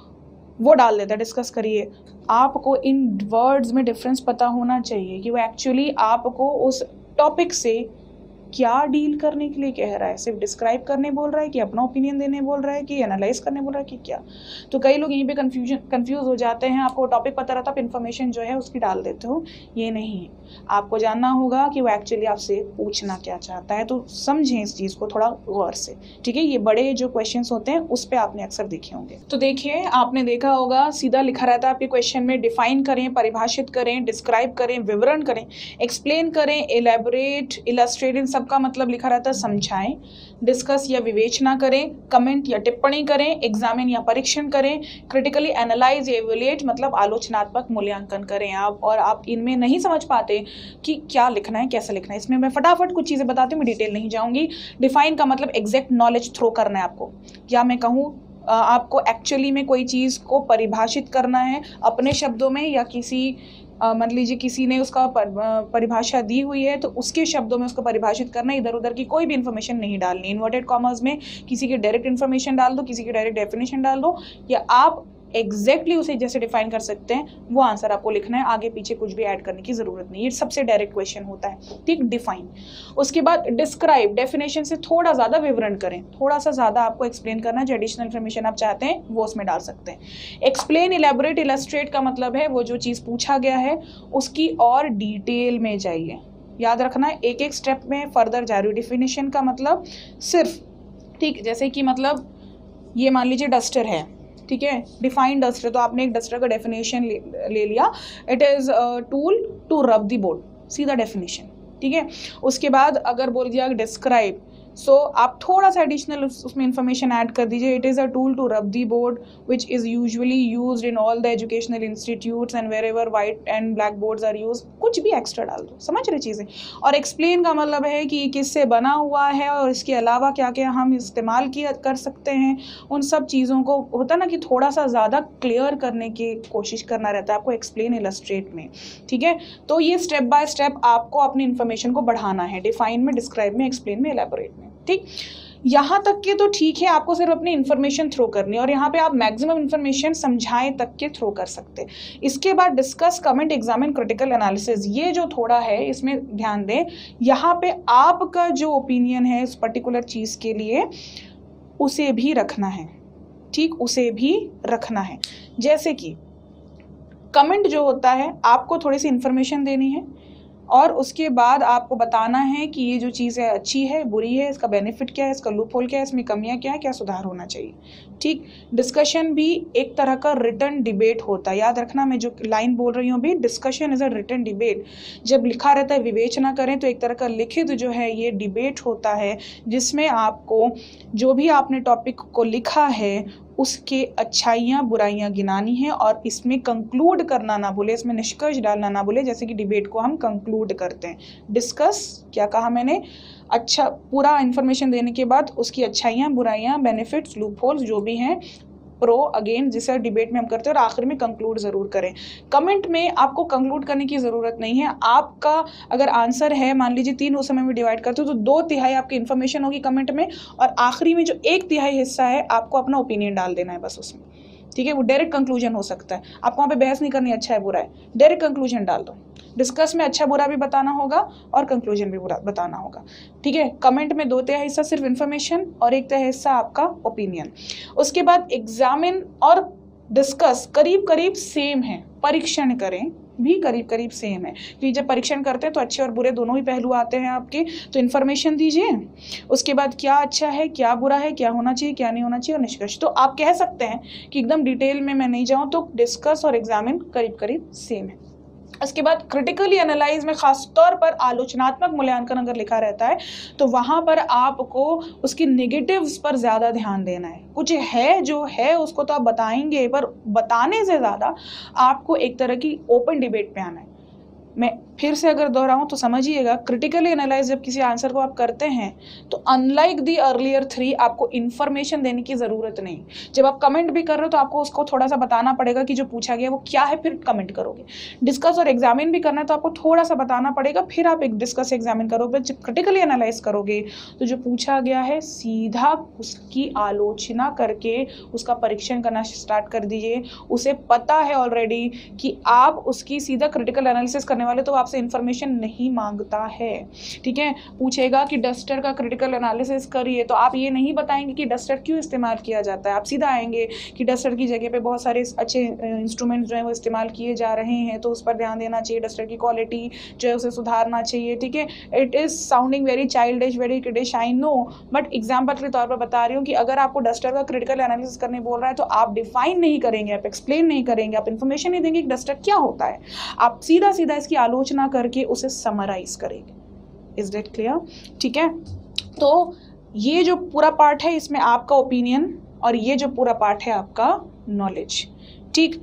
वो डाल देता है, डिस्कस करिए। आपको इन वर्ड्स में डिफरेंस पता होना चाहिए कि वो एक्चुअली आपको उस टॉपिक से क्या डील करने के लिए कह रहा है, सिर्फ डिस्क्राइब करने बोल रहा है कि अपना ओपिनियन देने बोल रहा है कि एनालाइज करने बोल रहा है कि क्या। तो कई लोग यहीं पे कंफ्यूजन कंफ्यूज हो जाते हैं, आपको टॉपिक पता रहता है, आप इन्फॉर्मेशन जो है उसकी डाल देते हो। ये नहीं है, आपको जानना होगा कि वो एक्चुअली आपसे पूछना क्या चाहता है। तो समझें इस चीज़ को थोड़ा गौर से, ठीक है। ये बड़े जो क्वेश्चंस होते हैं उस पर आपने अक्सर देखे होंगे। तो देखिए, आपने देखा होगा सीधा लिखा रहता है आपके क्वेश्चन में, डिफाइन करें, परिभाषित करें, डिस्क्राइब करें, विवरण करें, एक्सप्लेन करें, एलैबोरेट, इलस्ट्रेट, इन सबका मतलब लिखा रहता है समझाएं, डिस्कस या विवेचना करें, कमेंट या टिप्पणी करें, एग्जामिन या परीक्षण करें, क्रिटिकली एनालाइज या इवैल्यूएट मतलब आलोचनात्मक मूल्यांकन करें आप। और आप इनमें नहीं समझ पाते कि क्या लिखना है, कैसे लिखना है, इसमें मैं फटाफट कुछ चीज़ें बताती हूँ, मैं डिटेल नहीं जाऊँगी। डिफाइन का मतलब एग्जैक्ट नॉलेज थ्रो करना है आपको, या मैं कहूँ आपको एक्चुअली में कोई चीज़ को परिभाषित करना है अपने शब्दों में, या किसी मान लीजिए किसी ने उसका पर, परिभाषा दी हुई है तो उसके शब्दों में उसको परिभाषित करना, इधर उधर की कोई भी इन्फॉर्मेशन नहीं डालनी। इन्वर्टेड कॉमर्स में किसी की डायरेक्ट इन्फॉर्मेशन डाल दो, किसी की डायरेक्ट डेफिनेशन डाल दो, या आप एग्जैक्टली exactly उसे जैसे डिफाइन कर सकते हैं वो आंसर आपको लिखना है, आगे पीछे कुछ भी ऐड करने की जरूरत नहीं। ये सबसे डायरेक्ट क्वेश्चन होता है, ठीक। डिफाइन, उसके बाद डिस्क्राइब, डेफिनेशन से थोड़ा ज़्यादा विवरण करें, थोड़ा सा ज़्यादा आपको एक्सप्लेन करना है, जो एडिशनल इन्फॉर्मेशन आप चाहते हैं वो उसमें डाल सकते हैं। एक्सप्लेन, इलेबोरेट, इलस्ट्रेट का मतलब है वो जो चीज़ पूछा गया है उसकी और डिटेल में जाइए। याद रखना है, एक एक स्टेप में फर्दर जा रही हूँ। डिफिनेशन का मतलब सिर्फ, ठीक, जैसे कि मतलब ये मान लीजिए डस्टर है, ठीक है, डिफाइंड डस्टर, तो आपने एक डस्टर का डेफिनेशन ले, ले लिया, it is tool to rub the board, सीधा डेफिनेशन, ठीक है। उसके बाद अगर बोल दिया डिस्क्राइब, सो so, आप थोड़ा सा एडिशनल उसमें इंफॉर्मेशन ऐड कर दीजिए। It is a tool to rub the board which is usually used in all the educational institutes and wherever white and black boards are use, कुछ भी extra डाल दो, समझ रहे चीज़ें। और एक्सप्लेन का मतलब है कि किससे बना हुआ है और इसके अलावा क्या क्या हम इस्तेमाल किया कर सकते हैं, उन सब चीज़ों को होता ना कि थोड़ा सा ज़्यादा क्लियर करने की कोशिश करना रहता है आपको एक्सप्लेन, इलस्ट्रेट में, ठीक है। तो ये स्टेप बाय स्टेप आपको अपनी इन्फॉर्मेशन को बढ़ाना है, डिफाइन में, डिस्क्राइब में, एक्सप्लेन में, एलैबोरेट में, ठीक। यहाँ तक के तो ठीक है, आपको सिर्फ अपनी इन्फॉर्मेशन थ्रो करनी है, और यहाँ पे आप मैक्सिमम इन्फॉर्मेशन समझाएं तक के थ्रो कर सकते हैं। इसके बाद discuss, comment, examine, critical analysis, ये जो थोड़ा है इसमें ध्यान दें। यहाँ पे आपका जो ओपिनियन है उस पर्टिकुलर चीज़ के लिए उसे भी रखना है, ठीक, उसे भी रखना है। जैसे कि कमेंट जो होता है आपको थोड़ी सी इन्फॉर्मेशन देनी है और उसके बाद आपको बताना है कि ये जो चीज़ है अच्छी है, बुरी है, इसका बेनिफिट क्या है, इसका लूप होल क्या है, इसमें कमियां क्या है, क्या सुधार होना चाहिए, ठीक। डिस्कशन भी एक तरह का रिटन डिबेट होता है, याद रखना मैं जो लाइन बोल रही हूँ भी, discussion is a written debate. जब लिखा रहता है विवेचना करें तो एक तरह का लिखित जो है ये डिबेट होता है, जिसमें आपको जो भी आपने टॉपिक को लिखा है उसके अच्छाइयाँ बुराइयाँ गिनानी है, और इसमें कंक्लूड करना ना भूले, इसमें निष्कर्ष डालना ना भूले, जैसे कि डिबेट को हम कंक्लूड करते हैं। डिस्कस, क्या कहा मैंने, अच्छा पूरा इन्फॉर्मेशन देने के बाद उसकी अच्छाइयाँ बुराइयाँ, बेनिफिट्स, लूप होल्स जो भी हैं, प्रो अगेन, जिसे डिबेट में हम करते हैं, और आखिर में कंक्लूड ज़रूर करें। कमेंट में आपको कंक्लूड करने की ज़रूरत नहीं है। आपका अगर आंसर है मान लीजिए तीन उस समय में डिवाइड करते हो तो दो तिहाई आपकी इन्फॉर्मेशन होगी कमेंट में, और आखिरी में जो एक तिहाई हिस्सा है आपको अपना ओपिनियन डाल देना है बस उसमें, ठीक है। वो डायरेक्ट कंक्लूजन हो सकता है, आपको वहाँ पे बहस नहीं करनी अच्छा है बुरा है, डायरेक्ट कंक्लूजन डाल दो। डिस्कस में अच्छा बुरा भी बताना होगा और कंक्लूजन भी बुरा बताना होगा, ठीक है। कमेंट में दो तिहाई हिस्सा सिर्फ इन्फॉर्मेशन और एक तिहाई हिस्सा आपका ओपिनियन। उसके बाद एग्जामिन और डिस्कस करीब करीब सेम है, परीक्षण करें भी करीब करीब सेम है, क्योंकि जब परीक्षण करते हैं तो अच्छे और बुरे दोनों ही पहलू आते हैं आपके। तो इन्फॉर्मेशन दीजिए, उसके बाद क्या अच्छा है, क्या बुरा है, क्या होना चाहिए, क्या नहीं होना चाहिए, और निष्कर्ष। तो आप कह सकते हैं कि एकदम डिटेल में मैं नहीं जाऊँ तो डिस्कस और एग्जामिन करीब करीब सेम है। उसके बाद क्रिटिकली एनालाइज में खास तौर पर आलोचनात्मक मूल्यांकन अगर लिखा रहता है तो वहाँ पर आपको उसकी नेगेटिव्स पर ज़्यादा ध्यान देना है। कुछ है जो है उसको तो आप बताएंगे, पर बताने से ज़्यादा आपको एक तरह की ओपन डिबेट पे आना है। मैं फिर से अगर दोहराऊं तो समझिएगा, क्रिटिकली एनालाइज जब किसी आंसर को आप करते हैं तो अनलाइक दी अर्लियर थ्री आपको इन्फॉर्मेशन देने की ज़रूरत नहीं। जब आप कमेंट भी कर रहे हो तो आपको उसको थोड़ा सा बताना पड़ेगा कि जो पूछा गया वो क्या है, फिर कमेंट करोगे। डिस्कस और एग्जामिन भी करना है तो आपको थोड़ा सा बताना पड़ेगा, फिर आप एक डिस्कस एग्जामिन करोगे। जब क्रिटिकली एनालाइज करोगे तो जो पूछा गया है सीधा उसकी आलोचना करके उसका परीक्षण करना स्टार्ट कर दीजिए। उसे पता है ऑलरेडी कि आप उसकी सीधा क्रिटिकल एनालिसिस करने करने वाले तो वो आपसे इन्फॉर्मेशन नहीं मांगता है, ठीक है। पूछेगा कि डस्टर का क्रिटिकल एनालिसिस करिए, तो आप ये नहीं बताएंगे कि डस्टर क्यों इस्तेमाल किया जाता है, आप सीधा आएंगे कि डस्टर की जगह पे बहुत सारे अच्छे इंस्ट्रूमेंट्स जो है वो इस्तेमाल किए जा रहे हैं, तो उस पर ध्यान देना चाहिए, डस्टर की क्वालिटी जो है उसे सुधारना चाहिए, ठीक है। It is sounding very childish, very kiddish, I know, but example के तौर पर बता रही हूँ कि अगर आपको डस्टर का क्रिटिकल एनालिसिस करने बोल रहा है तो आप डिफाइन नहीं करेंगे, आप एक्सप्लेन नहीं करेंगे, आप इन्फॉर्मेशन नहीं देंगे कि डस्टर क्या होता है, आप सीधा सीधा इसकी आलोचना करके उसे समराइज करेंगे। Is that clear? ठीक है। तो ये जो पूरा पार्ट है इसमें आपका ओपिनियन और ये जो पूरा पार्ट है आपका नॉलेज, ठीक।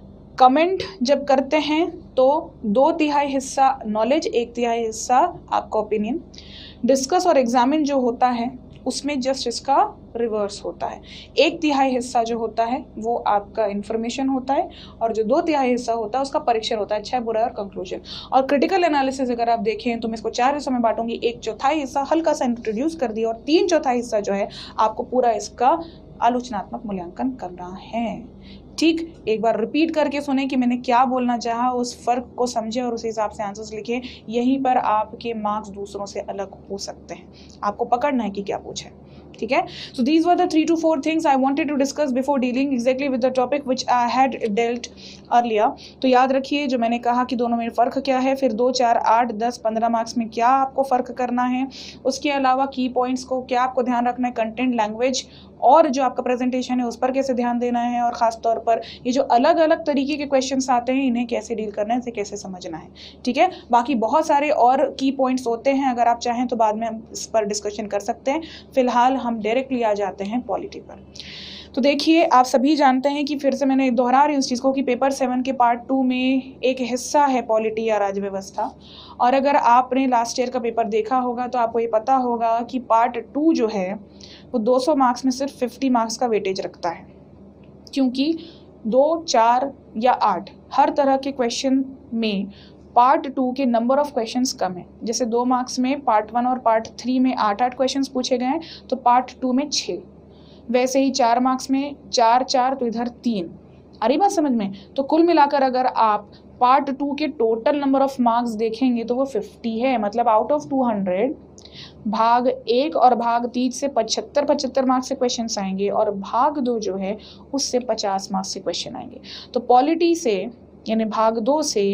कमेंट जब करते हैं तो दो तिहाई हिस्सा नॉलेज, एक तिहाई हिस्सा आपका ओपिनियन। डिस्कस और एग्जामिन जो होता है उसमें जस्ट इसका रिवर्स होता है, एक तिहाई हिस्सा जो होता है वो आपका इन्फॉर्मेशन होता है और जो दो तिहाई हिस्सा होता है उसका परीक्षण होता है, अच्छा बुरा और कंक्लूजन। और क्रिटिकल एनालिसिस अगर आप देखें तो मैं इसको चार हिस्सों में बांटूंगी, एक चौथाई हिस्सा हल्का सा इंट्रोड्यूस कर दिया और तीन चौथाई हिस्सा जो है आपको पूरा इसका आलोचनात्मक मूल्यांकन करना है, ठीक। एक बार रिपीट करके सुने कि मैंने क्या बोलना चाहा, उस फर्क को समझे और उस हिसाब से आंसर्स लिखे, यहीं पर आपके मार्क्स दूसरों से अलग हो सकते हैं, आपको पकड़ना है कि क्या पूछे, ठीक है। So these were the three two four things I wanted to discuss before dealing exactly with the topic which I had dealt earlier. तो याद रखिए जो मैंने कहा कि दोनों में फ़र्क क्या है, फिर दो चार आठ दस पंद्रह मार्क्स में क्या आपको फ़र्क करना है, उसके अलावा की पॉइंट्स को क्या आपको ध्यान रखना है, कंटेंट, लैंग्वेज और जो आपका प्रेजेंटेशन है उस पर कैसे ध्यान देना है, और ख़ास तौर पर ये जो अलग अलग तरीके के क्वेश्चंस आते हैं इन्हें कैसे डील करना है, इसे कैसे समझना है, ठीक है। बाकी बहुत सारे और की पॉइंट्स होते हैं, अगर आप चाहें तो बाद में हम इस पर डिस्कशन कर सकते हैं। फिलहाल हम डायरेक्टली आ जाते हैं पॉलिटी पर। तो देखिए आप सभी जानते हैं कि फिर से मैंने दोहरा रही हूँ इस चीज़ को कि पेपर सेवन के पार्ट टू में एक हिस्सा है पॉलिटी या राज्य व्यवस्था, और अगर आपने लास्ट ईयर का पेपर देखा होगा तो आपको ये पता होगा कि पार्ट टू जो है वो दो सौ मार्क्स में सिर्फ पचास मार्क्स का वेटेज रखता है, क्योंकि दो, चार या आठ हर तरह के क्वेश्चन में पार्ट टू के नंबर ऑफ क्वेश्चंस कम है। जैसे दो मार्क्स में पार्ट वन और पार्ट थ्री में आठ आठ क्वेश्चंस पूछे गए हैं तो पार्ट टू में छः, वैसे ही चार मार्क्स में चार चार तो इधर तीन। अरे बात समझ में? तो कुल मिलाकर अगर आप पार्ट टू के टोटल नंबर ऑफ मार्क्स देखेंगे तो वो फिफ्टी है, मतलब आउट ऑफ टू हंड्रेड भाग एक और भाग तीन से पचहत्तर पचहत्तर मार्क्स से क्वेश्चन आएंगे और भाग दो जो है उससे पचास मार्क्स से क्वेश्चन आएंगे। तो पॉलिटी से यानी भाग दो से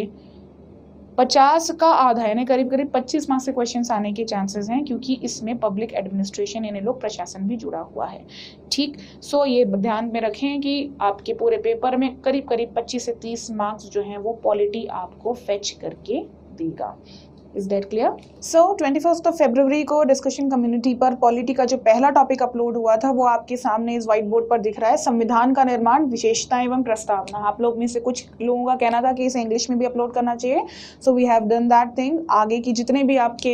पचास का आधा यानी करीब करीब पच्चीस मार्क्स से क्वेश्चंस आने के चांसेस हैं, क्योंकि इसमें पब्लिक एडमिनिस्ट्रेशन यानी लोक प्रशासन भी जुड़ा हुआ है, ठीक। सो ये ध्यान में रखें कि आपके पूरे पेपर में करीब करीब पच्चीस से तीस मार्क्स जो हैं वो पॉलिटी आपको फेच करके देगा। Is that clear? So twenty first of February को डिस्कशन कम्युनिटी पर पॉलिटी का जो पहला टॉपिक अपलोड हुआ था वो आपके सामने इस व्हाइट बोर्ड पर दिख रहा है, संविधान का निर्माण, विशेषताएं एवं प्रस्तावना। आप लोग में से कुछ लोगों का कहना था कि इसे इंग्लिश में भी अपलोड करना चाहिए, so we have done that thing. आगे की जितने भी आपके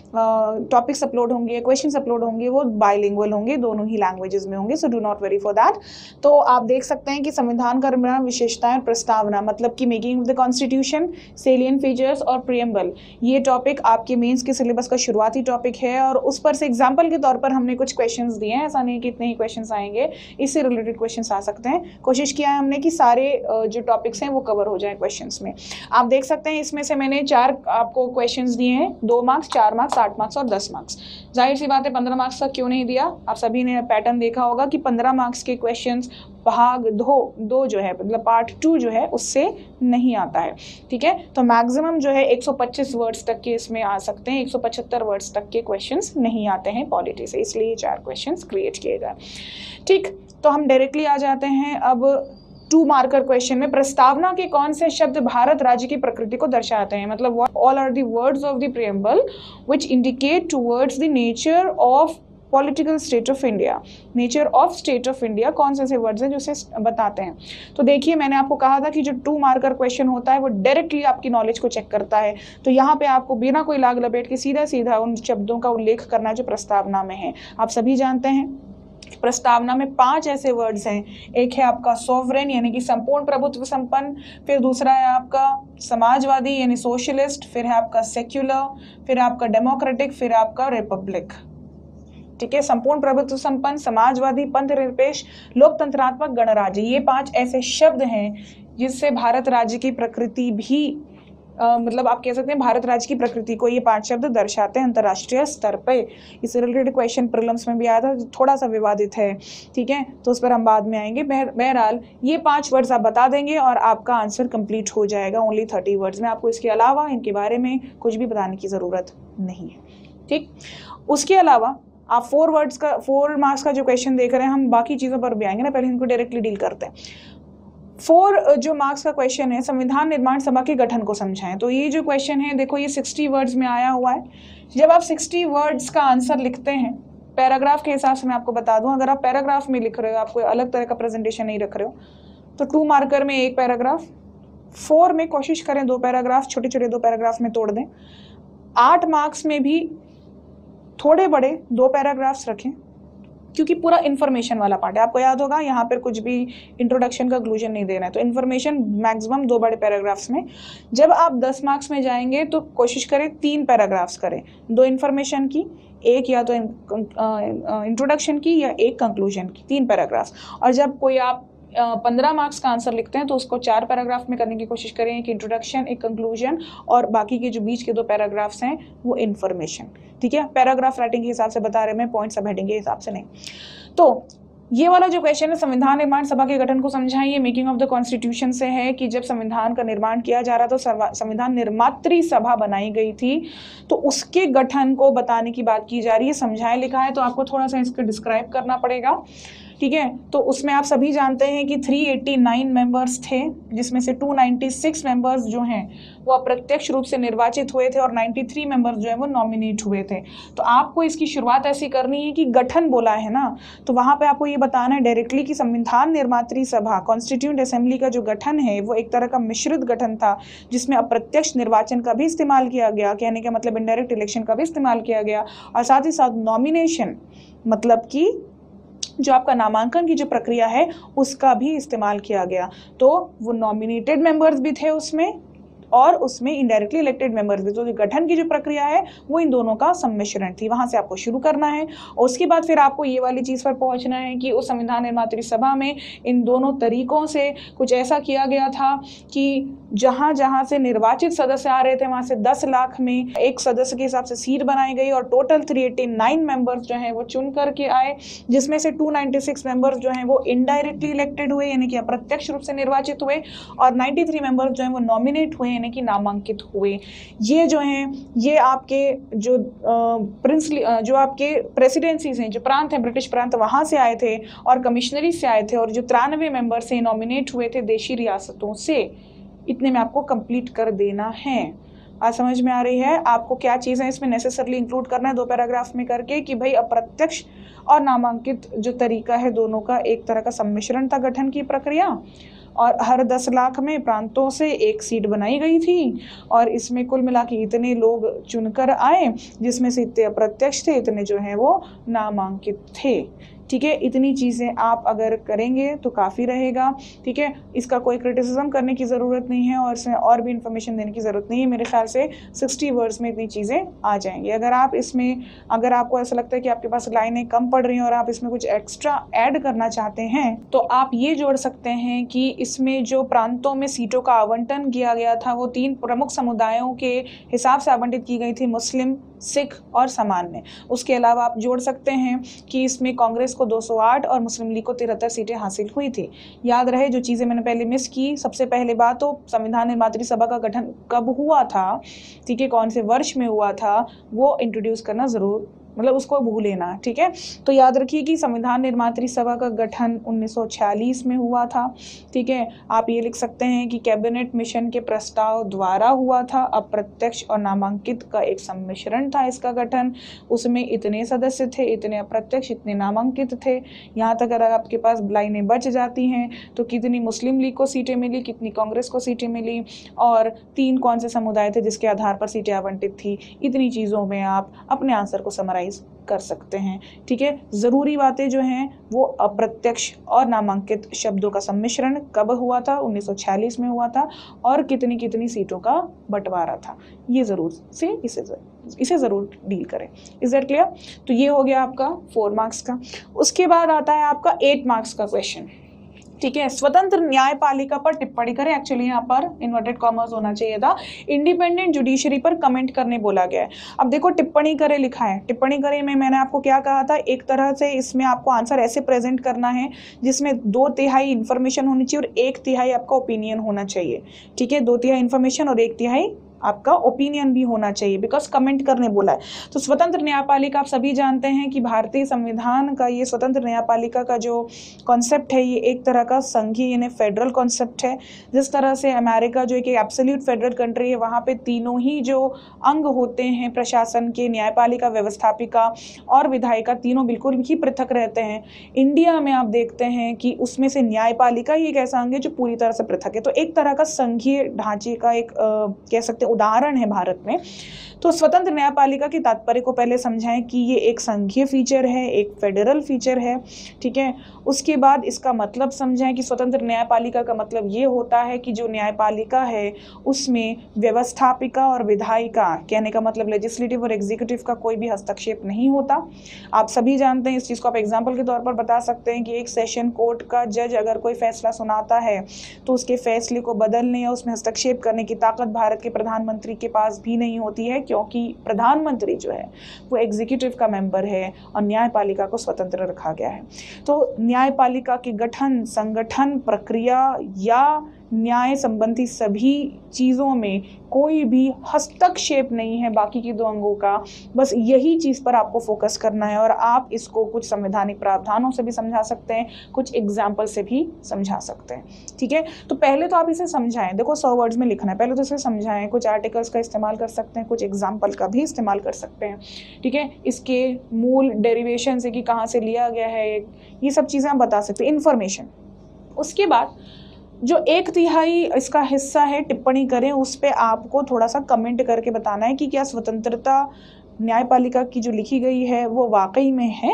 टॉपिक्स अपलोड होंगे, क्वेश्चंस अपलोड होंगे, वो बाइलिंगुअल होंगे, दोनों ही लैंग्वेजेस में होंगे, so do not worry for that. तो आप देख सकते हैं कि संविधान का निर्माण, विशेषताएं और प्रस्तावना मतलब कि making of the constitution, salient features और प्रियम्बल, ये टॉपिक आपके मेंस के सिलेबस का शुरुआती टॉपिक है और उस पर से एग्जाम्पल के तौर पर हमने कुछ क्वेश्चंस दिए हैं। ऐसा नहीं कि इतने ही क्वेश्चंस आएंगे, इससे रिलेटेड क्वेश्चंस आ सकते हैं। कोशिश किया है हमने कि सारे जो टॉपिक्स हैं वो कवर हो जाए क्वेश्चंस में। आप देख सकते हैं इसमें से मैंने चार आपको क्वेश्चंस दिए हैं, दो मार्क्स, चार मार्क्स, आठ मार्क्स और दस मार्क्स। जाहिर सी बात है पंद्रह मार्क्स का क्यों नहीं दिया, आप सभी ने पैटर्न देखा होगा कि पंद्रह मार्क्स के क्वेश्चंस भाग दो दो जो है मतलब पार्ट टू जो है उससे नहीं आता है, ठीक है। तो मैक्सिमम जो है एक सौ पच्चीस वर्ड्स तक के इसमें आ सकते हैं, एक सौ पचहत्तर वर्ड्स तक के क्वेश्चंस नहीं आते हैं पॉलिटी से, इसलिए चार क्वेश्चंस क्रिएट किए गए, ठीक। तो हम डायरेक्टली आ जाते हैं अब टू मार्कर क्वेश्चन में। प्रस्तावना के कौन से शब्द भारत राज्य की प्रकृति को दर्शाते हैं, मतलब all are the words of the preamble which indicate towards the nature of political state of India. Nature of state of India कौन से ऐसे वर्ड्स हैं जो उसे बताते हैं। तो देखिए मैंने आपको कहा था कि जो टू मार्कर क्वेश्चन होता है वो डायरेक्टली आपकी नॉलेज को चेक करता है, तो यहाँ पे आपको बिना कोई लाग लपेट के सीधा सीधा उन शब्दों का उल्लेख करना जो प्रस्तावना में है। आप सभी जानते हैं प्रस्तावना में पांच ऐसे वर्ड्स हैं, एक है आपका सॉवरेन यानी कि संपूर्ण प्रभुत्व संपन्न, फिर दूसरा है आपका समाजवादी यानी सोशलिस्ट, फिर है आपका सेक्युलर, फिर आपका डेमोक्रेटिक, फिर आपका रिपब्लिक, ठीक है। संपूर्ण प्रभुत्व संपन्न, समाजवादी, पंथ निरपेक्ष, लोकतंत्रात्मक, गणराज्य, ये पांच ऐसे शब्द हैं जिससे भारत राज्य की प्रकृति भी आ, मतलब आप कह सकते हैं भारत राज्य की प्रकृति को ये पांच शब्द दर्शाते हैं अंतर्राष्ट्रीय स्तर पे। इससे रिलेटेड क्वेश्चन प्रीलिम्स में भी आया था, थोड़ा सा विवादित है, ठीक है, तो उस पर हम बाद में आएंगे। बहरहाल ये पांच वर्ड्स आप बता देंगे और आपका आंसर कंप्लीट हो जाएगा ओनली थर्टी वर्ड्स में। आपको इसके अलावा इनके बारे में कुछ भी बताने की ज़रूरत नहीं है, ठीक। उसके अलावा आप फोर वर्ड्स का फोर मार्क्स का जो क्वेश्चन देख रहे हैं, हम बाकी चीज़ों पर भी आएंगे ना, पहले इनको डायरेक्टली डील करते हैं। फोर जो मार्क्स का क्वेश्चन है, संविधान निर्माण सभा के गठन को समझाएं। तो ये जो क्वेश्चन है देखो, ये सिक्सटी वर्ड्स में आया हुआ है। जब आप सिक्सटी वर्ड्स का आंसर लिखते हैं पैराग्राफ के हिसाब से, मैं आपको बता दूं, अगर आप पैराग्राफ में लिख रहे हो, आप कोई अलग तरह का प्रेजेंटेशन नहीं रख रहे हो, तो टू मार्कर में एक पैराग्राफ, फोर में कोशिश करें दो पैराग्राफ, छोटे छोटे दो पैराग्राफ में तोड़ दें। आठ मार्क्स में भी थोड़े बड़े दो पैराग्राफ्स रखें, क्योंकि पूरा इन्फॉर्मेशन वाला पार्ट है। आपको याद होगा यहाँ पर कुछ भी इंट्रोडक्शन कंक्लूजन नहीं देना है, तो इन्फॉर्मेशन मैक्सिमम दो बड़े पैराग्राफ्स में। जब आप दस मार्क्स में जाएंगे तो कोशिश करें तीन पैराग्राफ्स करें, दो इन्फॉर्मेशन की, एक या तो इंट्रोडक्शन की या एक कंक्लूजन की, तीन पैराग्राफ्स। और जब कोई आप पंद्रह मार्क्स का आंसर लिखते हैं तो उसको चार पैराग्राफ में करने की कोशिश करें, एक इंट्रोडक्शन, एक कंक्लूजन, और बाकी के जो बीच के दो पैराग्राफ्स हैं वो इन्फॉर्मेशन, ठीक है। पैराग्राफ राइटिंग के हिसाब से बता रहे मैं, पॉइंट सब हेडिंग के हिसाब से नहीं। तो ये वाला जो क्वेश्चन है, संविधान निर्माण सभा के गठन को समझाइए, मेकिंग ऑफ द कॉन्स्टिट्यूशन से है कि जब संविधान का निर्माण किया जा रहा था तो संविधान निर्मात्री सभा बनाई गई थी, तो उसके गठन को बताने की बात की जा रही है। समझाए लिखा है तो आपको थोड़ा सा इसको डिस्क्राइब करना पड़ेगा, ठीक है। तो उसमें आप सभी जानते हैं कि तीन सौ नवासी मेंबर्स थे, जिसमें से दो सौ छियानवे मेंबर्स जो हैं वो अप्रत्यक्ष रूप से निर्वाचित हुए थे और तिरानवे मेंबर्स जो हैं वो नॉमिनेट हुए थे। तो आपको इसकी शुरुआत ऐसी करनी है कि गठन बोला है ना, तो वहाँ पे आपको ये बताना है डायरेक्टली कि संविधान निर्मात्री सभा, कॉन्स्टिट्यूएंट असेंबली का जो गठन है वो एक तरह का मिश्रित गठन था, जिसमें अप्रत्यक्ष निर्वाचन का भी इस्तेमाल किया गया, कहने का मतलब इनडायरेक्ट इलेक्शन का भी इस्तेमाल किया गया, और साथ ही साथ नॉमिनेशन मतलब कि जो आपका नामांकन की जो प्रक्रिया है उसका भी इस्तेमाल किया गया। तो वो नॉमिनेटेड मेंबर्स भी थे उसमें और उसमें इनडायरेक्टली इलेक्टेड मेंबर्स भी। तो गठन की जो प्रक्रिया है वो इन दोनों का सम्मिश्रण थी, वहां से आपको शुरू करना है। और उसके बाद फिर आपको ये वाली चीज़ पर पहुंचना है कि उस संविधान निर्मात्री सभा में इन दोनों तरीकों से कुछ ऐसा किया गया था कि जहां जहां से निर्वाचित सदस्य आ रहे थे वहां से दस लाख में एक सदस्य के हिसाब से सीट बनाई गई, और टोटल तीन सौ नवासी मेंबर्स जो हैं वो चुन करके आए, जिसमें से दो सौ छियानवे मेंबर्स जो हैं वो इनडायरेक्टली इलेक्टेड हुए, यानी कि अप्रत्यक्ष रूप से निर्वाचित हुए, और तिरानवे मेंबर्स जो हैं वो नॉमिनेट हुए, यानी कि नामांकित हुए। ये जो हैं ये आपके जो प्रिंसली जो आपके प्रेसिडेंसीज हैं, जो प्रांत हैं, ब्रिटिश प्रांत, वहां से आए थे और कमिश्नरी से आए थे, और जो तिरानवे मेंबर्स हैं नॉमिनेट हुए थे देशी रियासतों से। इतने में आपको कंप्लीट कर देना है। आज समझ में आ रही है आपको क्या चीज़ें इसमें नेसेसरली इंक्लूड करना है दो पैराग्राफ में करके, कि भाई अप्रत्यक्ष और नामांकित जो तरीका है दोनों का एक तरह का सम्मिश्रण था गठन की प्रक्रिया, और हर दस लाख में प्रांतों से एक सीट बनाई गई थी, और इसमें कुल मिला के इतने लोग चुनकर आए, जिसमें से इतने अप्रत्यक्ष थे, इतने जो हैं वो नामांकित थे, ठीक है। इतनी चीज़ें आप अगर करेंगे तो काफ़ी रहेगा, ठीक है। इसका कोई क्रिटिसिज्म करने की ज़रूरत नहीं है और इसमें और भी इन्फॉर्मेशन देने की ज़रूरत नहीं है। मेरे ख्याल से साठ वर्ड्स में इतनी चीज़ें आ जाएंगी। अगर आप इसमें अगर आपको ऐसा लगता है कि आपके पास लाइनें कम पड़ रही हैं और आप इसमें कुछ एक्स्ट्रा ऐड करना चाहते हैं, तो आप ये जोड़ सकते हैं कि इसमें जो प्रांतों में सीटों का आवंटन किया गया था वो तीन प्रमुख समुदायों के हिसाब से आवंटित की गई थी, मुस्लिम, सिख और सामान्य। उसके अलावा आप जोड़ सकते हैं कि इसमें कांग्रेस को दो सौ आठ और मुस्लिम लीग को तिहत्तर सीटें हासिल हुई थी। याद रहे जो चीज़ें मैंने पहले मिस की, सबसे पहले बात तो संविधान निर्मात्री सभा का गठन कब हुआ था, ठीक है, कौन से वर्ष में हुआ था, वो इंट्रोड्यूस करना ज़रूर, मतलब उसको भूले ना, ठीक है। तो याद रखिए कि संविधान निर्मात्री सभा का गठन उन्नीस सौ छियालीस में हुआ था, ठीक है। आप ये लिख सकते हैं कि कैबिनेट मिशन के प्रस्ताव द्वारा हुआ था, अप्रत्यक्ष और नामांकित का एक सम्मिश्रण था इसका गठन। उसमें इतने सदस्य थे, इतने अप्रत्यक्ष, इतने नामांकित थे। यहाँ तक अगर आपके पास लाइनें बच जाती हैं तो कितनी मुस्लिम लीग को सीटें मिली, कितनी कांग्रेस को सीटें मिली, और तीन कौन से समुदाय थे जिसके आधार पर सीटें आवंटित थी। इतनी चीज़ों में आप अपने आंसर को समराइज कर सकते हैं, ठीक है। जरूरी बातें जो हैं वो अप्रत्यक्ष और नामांकित शब्दों का सम्मिश्रण कब हुआ था, उन्नीस सौ छियालीस में हुआ था, और कितनी कितनी सीटों का बंटवारा था, ये जरूर से इसे इसे जरूर डील करें। Is that clear? तो ये हो गया आपका फोर मार्क्स का। उसके बाद आता है आपका एट मार्क्स का क्वेश्चन। ठीक है, स्वतंत्र न्यायपालिका पर टिप्पणी करें, एक्चुअली यहाँ पर इन्वर्टेड कॉमर्स होना चाहिए था, इंडिपेंडेंट जुडिशरी पर कमेंट करने बोला गया है। अब देखो टिप्पणी करें लिखा है, टिप्पणी करें में मैंने आपको क्या कहा था, एक तरह से इसमें आपको आंसर ऐसे प्रेजेंट करना है जिसमें दो तिहाई इंफॉर्मेशन होनी चाहिए और एक तिहाई आपका ओपिनियन होना चाहिए। ठीक है, दो तिहाई इंफॉर्मेशन और एक तिहाई आपका ओपिनियन भी होना चाहिए, बिकॉज कमेंट करने बोला है। तो स्वतंत्र न्यायपालिका आप सभी जानते हैं कि भारतीय संविधान का ये स्वतंत्र न्यायपालिका का जो कॉन्सेप्ट है ये एक तरह का संघीय यानी फेडरल कॉन्सेप्ट है। जिस तरह से अमेरिका जो एक एब्सोल्यूट फेडरल कंट्री है, वहाँ पे तीनों ही जो अंग होते हैं प्रशासन के, न्यायपालिका, व्यवस्थापिका और विधायिका, तीनों बिल्कुल ही पृथक रहते हैं। इंडिया में आप देखते हैं कि उसमें से न्यायपालिका ही एक ऐसा अंग है जो पूरी तरह से पृथक है। तो एक तरह का संघीय ढांचे का एक आ, कह सकते उदाहरण है भारत में। तो स्वतंत्र न्यायपालिका की तात्पर्य को पहले समझाएं कि ये एक संघीय फीचर है, एक फेडरल फीचर है। ठीक है, उसके बाद इसका मतलब समझाएं कि स्वतंत्र न्यायपालिका का मतलब ये होता है कि जो न्यायपालिका है उसमें व्यवस्थापिका और विधायिका, कहने का मतलब लेजिस्लेटिव और एग्जीक्यूटिव का कोई भी हस्तक्षेप नहीं होता। आप सभी जानते हैं, इस चीज़ को आप एग्जाम्पल के तौर पर बता सकते हैं कि एक सेशन कोर्ट का जज अगर कोई फैसला सुनाता है तो उसके फैसले को बदलने या उसमें हस्तक्षेप करने की ताकत भारत के प्रधानमंत्री के पास भी नहीं होती है, क्योंकि प्रधानमंत्री जो है वो एग्जीक्यूटिव का मेंबर है और न्यायपालिका को स्वतंत्र रखा गया है। तो न्यायपालिका के गठन, संगठन, प्रक्रिया या न्याय संबंधी सभी चीज़ों में कोई भी हस्तक्षेप नहीं है बाकी के दो अंगों का। बस यही चीज़ पर आपको फोकस करना है और आप इसको कुछ संवैधानिक प्रावधानों से भी समझा सकते हैं, कुछ एग्जाम्पल से भी समझा सकते हैं। ठीक है, तो पहले तो आप इसे समझाएं, देखो सौ वर्ड्स में लिखना है, पहले तो इसे समझाएं, कुछ आर्टिकल्स का इस्तेमाल कर सकते हैं, कुछ एग्जाम्पल का भी इस्तेमाल कर सकते हैं। ठीक है, इसके मूल डेरिवेशन से कि कहाँ से लिया गया है, ये सब चीज़ें आप बता सकते हैं, इन्फॉर्मेशन। उसके बाद जो एक तिहाई इसका हिस्सा है टिप्पणी करें, उस पर आपको थोड़ा सा कमेंट करके बताना है कि क्या स्वतंत्रता न्यायपालिका की जो लिखी गई है वो वाकई में है।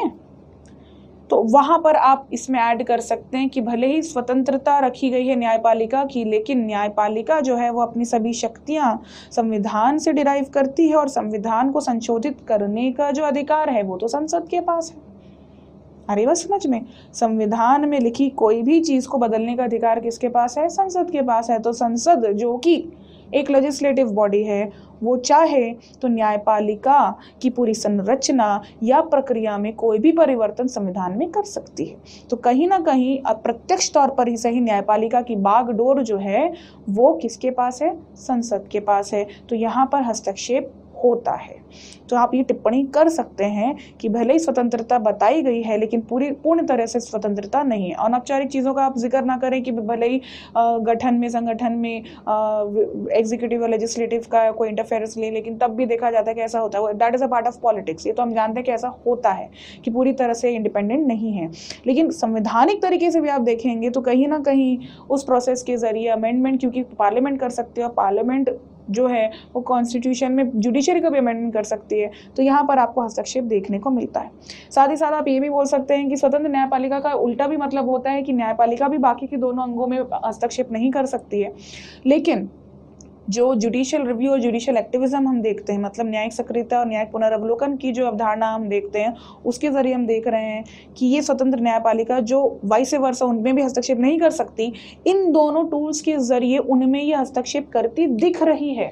तो वहाँ पर आप इसमें ऐड कर सकते हैं कि भले ही स्वतंत्रता रखी गई है न्यायपालिका की, लेकिन न्यायपालिका जो है वो अपनी सभी शक्तियाँ संविधान से डिराइव करती है और संविधान को संशोधित करने का जो अधिकार है वो तो संसद के पास है। अरे बस समझ में, संविधान में लिखी कोई भी चीज़ को बदलने का अधिकार किसके पास है? संसद के पास है। तो संसद जो कि एक लेजिस्लेटिव बॉडी है, वो चाहे तो न्यायपालिका की पूरी संरचना या प्रक्रिया में कोई भी परिवर्तन संविधान में कर सकती है। तो कहीं ना कहीं अप्रत्यक्ष तौर पर ही सही न्यायपालिका की बागडोर जो है वो किसके पास है? संसद के पास है। तो यहाँ पर हस्तक्षेप होता है। तो आप ये टिप्पणी कर सकते हैं कि भले ही स्वतंत्रता बताई गई है लेकिन पूरी पूर्ण तरह से स्वतंत्रता नहीं है। अनौपचारिक चीज़ों का आप जिक्र ना करें कि भले ही गठन में, संगठन में एग्जीक्यूटिव और लेजिस्लेटिव का कोई इंटरफेरेंस ले, लेकिन तब भी देखा जाता है कि ऐसा होता है, that is a part of politics. ये तो हम जानते हैं कि ऐसा होता है कि पूरी तरह से इंडिपेंडेंट नहीं है। लेकिन संवैधानिक तरीके से भी आप देखेंगे तो कहीं ना कहीं उस प्रोसेस के जरिए अमेंडमेंट, क्योंकि पार्लियामेंट कर सकती है और पार्लियामेंट जो है वो कॉन्स्टिट्यूशन में जुडिशरी का भी अमेंडमेंट कर सकती है, तो यहाँ पर आपको हस्तक्षेप देखने को मिलता है। साथ ही साथ आप ये भी बोल सकते हैं कि स्वतंत्र न्यायपालिका का उल्टा भी मतलब होता है कि न्यायपालिका भी बाकी के दोनों अंगों में हस्तक्षेप नहीं कर सकती है। लेकिन जो जुडिशियल रिव्यू और जुडिशियल एक्टिविज्म हम देखते हैं, मतलब न्यायिक सक्रियता और न्यायिक पुनर्वलोकन की जो अवधारणा हम देखते हैं, उसके जरिए हम देख रहे हैं कि ये स्वतंत्र न्यायपालिका जो वाइस वर्सा उनमें भी हस्तक्षेप नहीं कर सकती, इन दोनों टूल्स के जरिए उनमें ये हस्तक्षेप करती दिख रही है।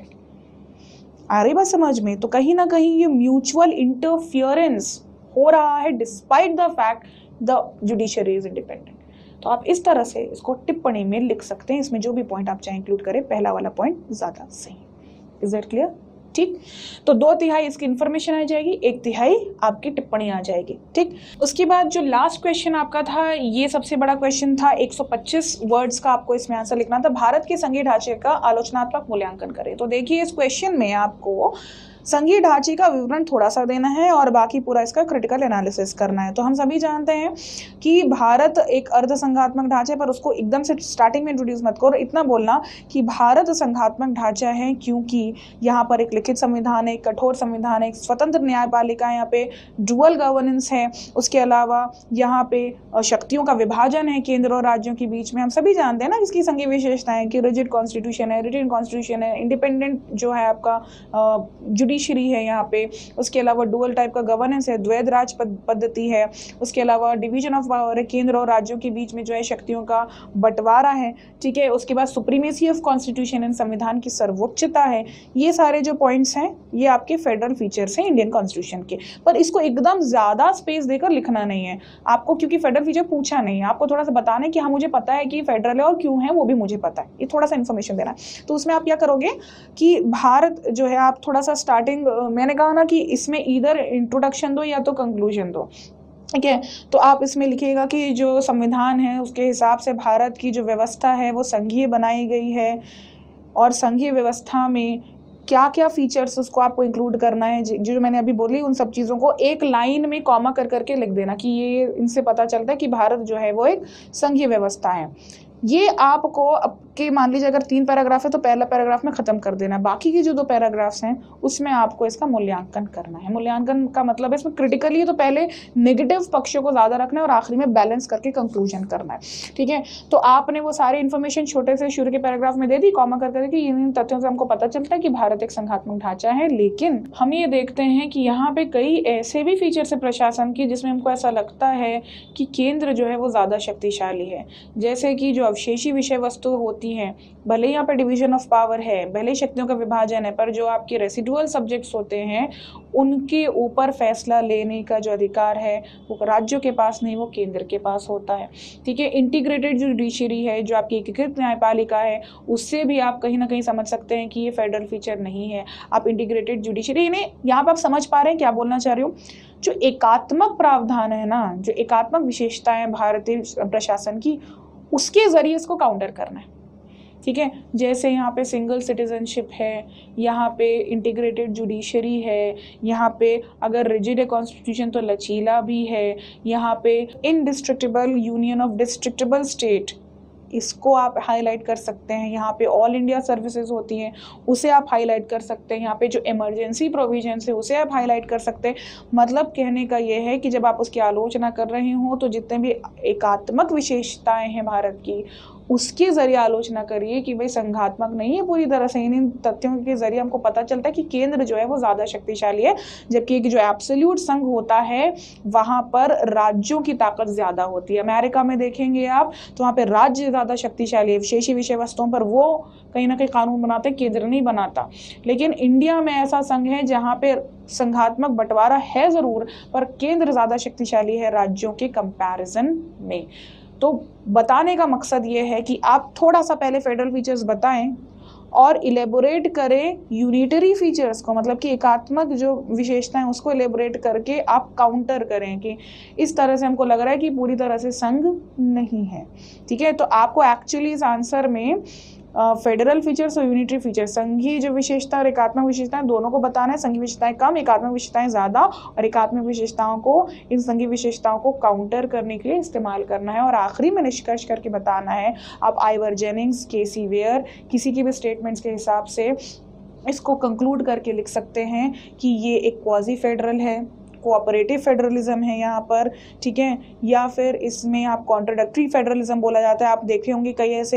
आ रही बात समझ में? तो कहीं ना कहीं ये म्यूचुअल इंटरफियरेंस हो रहा है despite the fact the judiciary is independent. तो आप इस तरह से इसको टिप्पणी में लिख सकते हैं। इसमें जो भी पॉइंट आप चाहे इंक्लूड करें, पहला वाला पॉइंट ज़्यादा सही। Is that clear? ठीक, तो दो तिहाई इसकी इन्फॉर्मेशन आ जाएगी, एक तिहाई आपकी टिप्पणी आ जाएगी। ठीक, उसके बाद जो लास्ट क्वेश्चन आपका था, ये सबसे बड़ा क्वेश्चन था। एक सौ पच्चीस वर्ड्स का आपको इसमें आंसर लिखना था। भारत के संघीय ढांचे का आलोचनात्मक मूल्यांकन करें। तो देखिए, इस क्वेश्चन में आपको संघीय ढांचे का विवरण थोड़ा सा देना है और बाकी पूरा इसका क्रिटिकल एनालिसिस करना है। तो हम सभी जानते हैं कि भारत एक अर्ध संघात्मक ढांचा है, पर उसको एकदम से स्टार्टिंग में इंट्रोड्यूस मत करो। इतना बोलना कि भारत संघात्मक ढांचा है क्योंकि यहाँ पर एक लिखित संविधान है, एक कठोर संविधान है, एक स्वतंत्र न्यायपालिका, यहाँ पे डुअल गवर्नेंस है। उसके अलावा यहाँ पे शक्तियों का विभाजन है केंद्र और राज्यों के बीच में। हम सभी जानते हैं ना इसकी संघीय विशेषताएं कि रिजिड कॉन्स्टिट्यूशन है, रिटेन कॉन्स्टिट्यूशन है, इंडिपेंडेंट जो है आपका जुडिशरी है यहाँ पे, उसके अलावा डुअल टाइप का गवर्नेंस है, द्वैध राज पद्धति है, उसके अलावा डिवीजन ऑफ पावर है, केंद्र और राज्यों के बीच में जो है शक्तियों का बंटवारा है, ठीक है। उसके बाद सुप्रीमेसी ऑफ कॉन्स्टिट्यूशन एंड संविधान की सर्वोच्चता है। ये सारे जो पॉइंट्स हैं ये आपके फेडरल फीचर्स हैं इंडियन कॉन्स्टिट्यूशन के। पर इसको एकदम ज्यादा स्पेस देकर लिखना नहीं है आपको, क्योंकि फेडरल फीचर पूछा नहीं है, आपको थोड़ा सा बताना है कि हाँ मुझे पता है कि फेडरल है और क्यों है वो भी मुझे पता है, ये थोड़ा सा इन्फॉर्मेशन देना है। तो उसमें आप क्या करोगे कि भारत जो है आप थोड़ा सा स्टार्टिंग, मैंने कहा ना कि इसमें इधर इंट्रोडक्शन दो या तो कंक्लूजन दो, ठीक है। तो आप इसमें लिखिएगा कि जो संविधान है उसके हिसाब से भारत की जो व्यवस्था है वो संघीय बनाई गई है, और संघीय व्यवस्था में क्या क्या फीचर्स उसको आपको इंक्लूड करना है, जो मैंने अभी बोली उन सब चीज़ों को एक लाइन में कॉमा कर करके लिख देना कि ये इनसे पता चलता है कि भारत जो है वो एक संघीय व्यवस्था है। ये आपको आपके मान लीजिए अगर तीन पैराग्राफ है तो पहला पैराग्राफ में ख़त्म कर देना, बाकी की जो दो पैराग्राफ्स हैं उसमें आपको इसका मूल्यांकन करना है। मूल्यांकन का मतलब है इसमें क्रिटिकली है तो पहले नेगेटिव पक्षों को ज़्यादा रखना है और आखिरी में बैलेंस करके कंक्लूजन करना है, ठीक है। तो आपने वो सारी इन्फॉर्मेशन छोटे से शुरू के पैराग्राफ में दे दी कॉमा कर करके, इन तथ्यों से हमको पता चलता है कि भारत एक संघात्मक ढांचा है। लेकिन हम ये देखते हैं कि यहाँ पे कई ऐसे भी फीचर्स है प्रशासन की जिसमें हमको ऐसा लगता है कि केंद्र जो है वो ज़्यादा शक्तिशाली है, जैसे कि जो अवशेषी विषय वस्तु होती हैं, भले यहाँ पर डिवीजन ऑफ पावर है, भले शक्तियों का विभाजन है, पर जो आपके रेसिडुअल सब्जेक्ट्स होते हैं उनके ऊपर फैसला लेने का जो अधिकार है वो राज्यों के पास नहीं, वो केंद्र के पास होता है, ठीक है। इंटीग्रेटेड जुडिशरी है, जो आपकी एकीकृत न्यायपालिका है, उससे भी आप कहीं ना कहीं समझ सकते हैं कि ये फेडरल फीचर नहीं है। आप इंटीग्रेटेड जुडिशरी ने यहाँ पर आप समझ पा रहे हैं क्या बोलना चाह रही हूँ। जो एकात्मक प्रावधान है ना, जो एकात्मक विशेषताएं भारतीय प्रशासन की, उसके जरिए इसको काउंटर करना है, ठीक है। जैसे यहाँ पे सिंगल सिटीजनशिप है, यहाँ पे इंटीग्रेटेड जुडिशरी है, यहाँ पे अगर रिजिड है कॉन्स्टिट्यूशन तो लचीला भी है, यहाँ पे indestructible union of destructible state, इसको आप हाईलाइट कर सकते हैं। यहाँ पे ऑल इंडिया सर्विसेज होती हैं, उसे आप हाईलाइट कर सकते हैं। यहाँ पे जो इमरजेंसी प्रोविजंस है उसे आप हाईलाइट कर सकते हैं। मतलब कहने का ये है कि जब आप उसकी आलोचना कर रहे हो तो जितने भी एकात्मक विशेषताएं हैं भारत की, उसके जरिए आलोचना करिए कि भाई संघात्मक नहीं है पूरी तरह से। इन तथ्यों के जरिए हमको पता चलता है कि केंद्र जो है वो ज़्यादा शक्तिशाली है, जबकि जो एब्सोल्यूट संघ होता है वहाँ पर राज्यों की ताकत ज़्यादा होती है। अमेरिका में देखेंगे आप तो वहाँ पे राज्य ज़्यादा शक्तिशाली है, विशेषी विषय वस्तुओं पर वो कहीं ना कहीं कानून बनाते हैं, केंद्र नहीं बनाता। लेकिन इंडिया में ऐसा संघ है जहाँ पे संघात्मक बंटवारा है ज़रूर, पर केंद्र ज़्यादा शक्तिशाली है राज्यों के कंपैरिजन में। तो बताने का मकसद ये है कि आप थोड़ा सा पहले फेडरल फीचर्स बताएं और इलेबोरेट करें यूनिटरी फीचर्स को, मतलब कि एकात्मक जो विशेषताएं उसको इलेबोरेट करके आप काउंटर करें कि इस तरह से हमको लग रहा है कि पूरी तरह से संघ नहीं है, ठीक है। तो आपको एक्चुअली इस आंसर में फेडरल फीचर्स और यूनिटरी फीचर्स, संघीय जो विशेषता और एकात्मक विशेषताएं दोनों को बताना है। संघीय विशेषताएं कम, एकात्मक विशेषताएं ज़्यादा, और एकात्मक विशेषताओं को इन संघीय विशेषताओं को काउंटर करने के लिए इस्तेमाल करना है। और आखिरी में निष्कर्ष करके बताना है, आप आइवर जेनिंग्स, केसी वेयर, किसी की भी स्टेटमेंट्स के हिसाब से इसको कंक्लूड करके लिख सकते हैं कि ये एक क्वाजी फेडरल है, कोऑपरेटिव फेडरलिज्म है यहाँ पर, ठीक है, या फिर इसमें आप कॉन्ट्राडिक्टरी फेडरलिज्म बोला जाता है। आप देखे होंगे कई ऐसे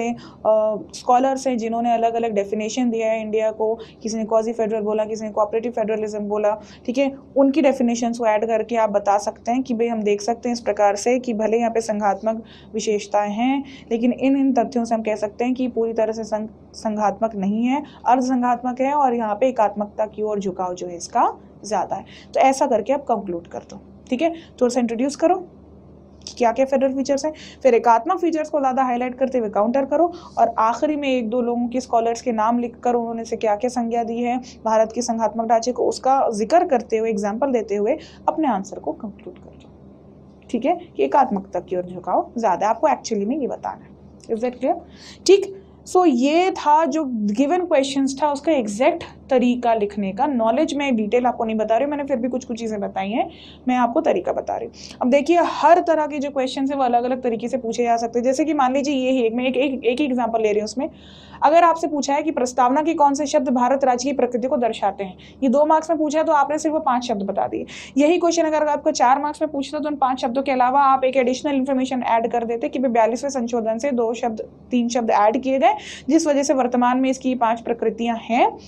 स्कॉलर्स हैं जिन्होंने अलग अलग डेफिनेशन दिया है इंडिया को, किसी ने क्वाजी फेडरल बोला, किसी ने कोऑपरेटिव फेडरलिज्म बोला, ठीक है। उनकी डेफिनेशंस को ऐड करके आप बता सकते हैं कि भाई हम देख सकते हैं इस प्रकार से कि भले यहाँ पे संघात्मक विशेषताएं हैं, लेकिन इन इन तथ्यों से हम कह सकते हैं कि पूरी तरह से संघ संघात्मक नहीं है, अर्ध संघात्मक है, और यहाँ पे एकात्मकता की ओर झुकाव जो है इसका ज़्यादा है। तो ऐसा करके आप कंक्लूड कर दो, ठीक है। थोड़ा सा इंट्रोड्यूस करो कि क्या क्या फेडरल फीचर्स हैं, फिर एकात्मक फीचर्स को ज़्यादा हाईलाइट करते हुए काउंटर करो, और आखिरी में एक दो लोगों के स्कॉलर्स के नाम लिखकर उन्होंने से क्या क्या संज्ञा दी है भारत के संघात्मक ढांचे को, उसका जिक्र करते हुए, एग्जाम्पल देते हुए अपने आंसर को कंक्लूड कर दो, ठीक है। कि एकात्मकता की ओर झुकाव ज़्यादा, आपको एक्चुअली में ये बताना है। Is that clear? ठीक। सो so, ये था जो गिवन क्वेश्चंस था उसका एग्जैक्ट तरीका लिखने का। नॉलेज में डिटेल आपको नहीं बता रही, मैंने फिर भी कुछ कुछ चीज़ें बताई हैं, मैं आपको तरीका बता रही हूँ। अब देखिए, हर तरह के जो क्वेश्चन है वो अलग अलग तरीके से पूछे जा सकते हैं। जैसे कि मान लीजिए ये ही एक मैं एक एक एक ही एग्जाम्पल ले रही हूँ। उसमें अगर आपसे पूछा है कि प्रस्तावना के कौन से शब्द भारत राज्य की प्रकृति को दर्शाते हैं, ये दो मार्क्स में पूछा है तो आपने सिर्फ पाँच शब्द बता दिए। यही क्वेश्चन अगर आपको चार मार्क्स में पूछता तो उन पाँच शब्दों के अलावा आप एक एडिशनल इन्फॉर्मेशन ऐड कर देते कि बयालीसवें संशोधन से दो शब्द तीन शब्द ऐड किए गए, जिस वजह से वर्तमान में इसकी पांच प्रकृतियां हैं। अगर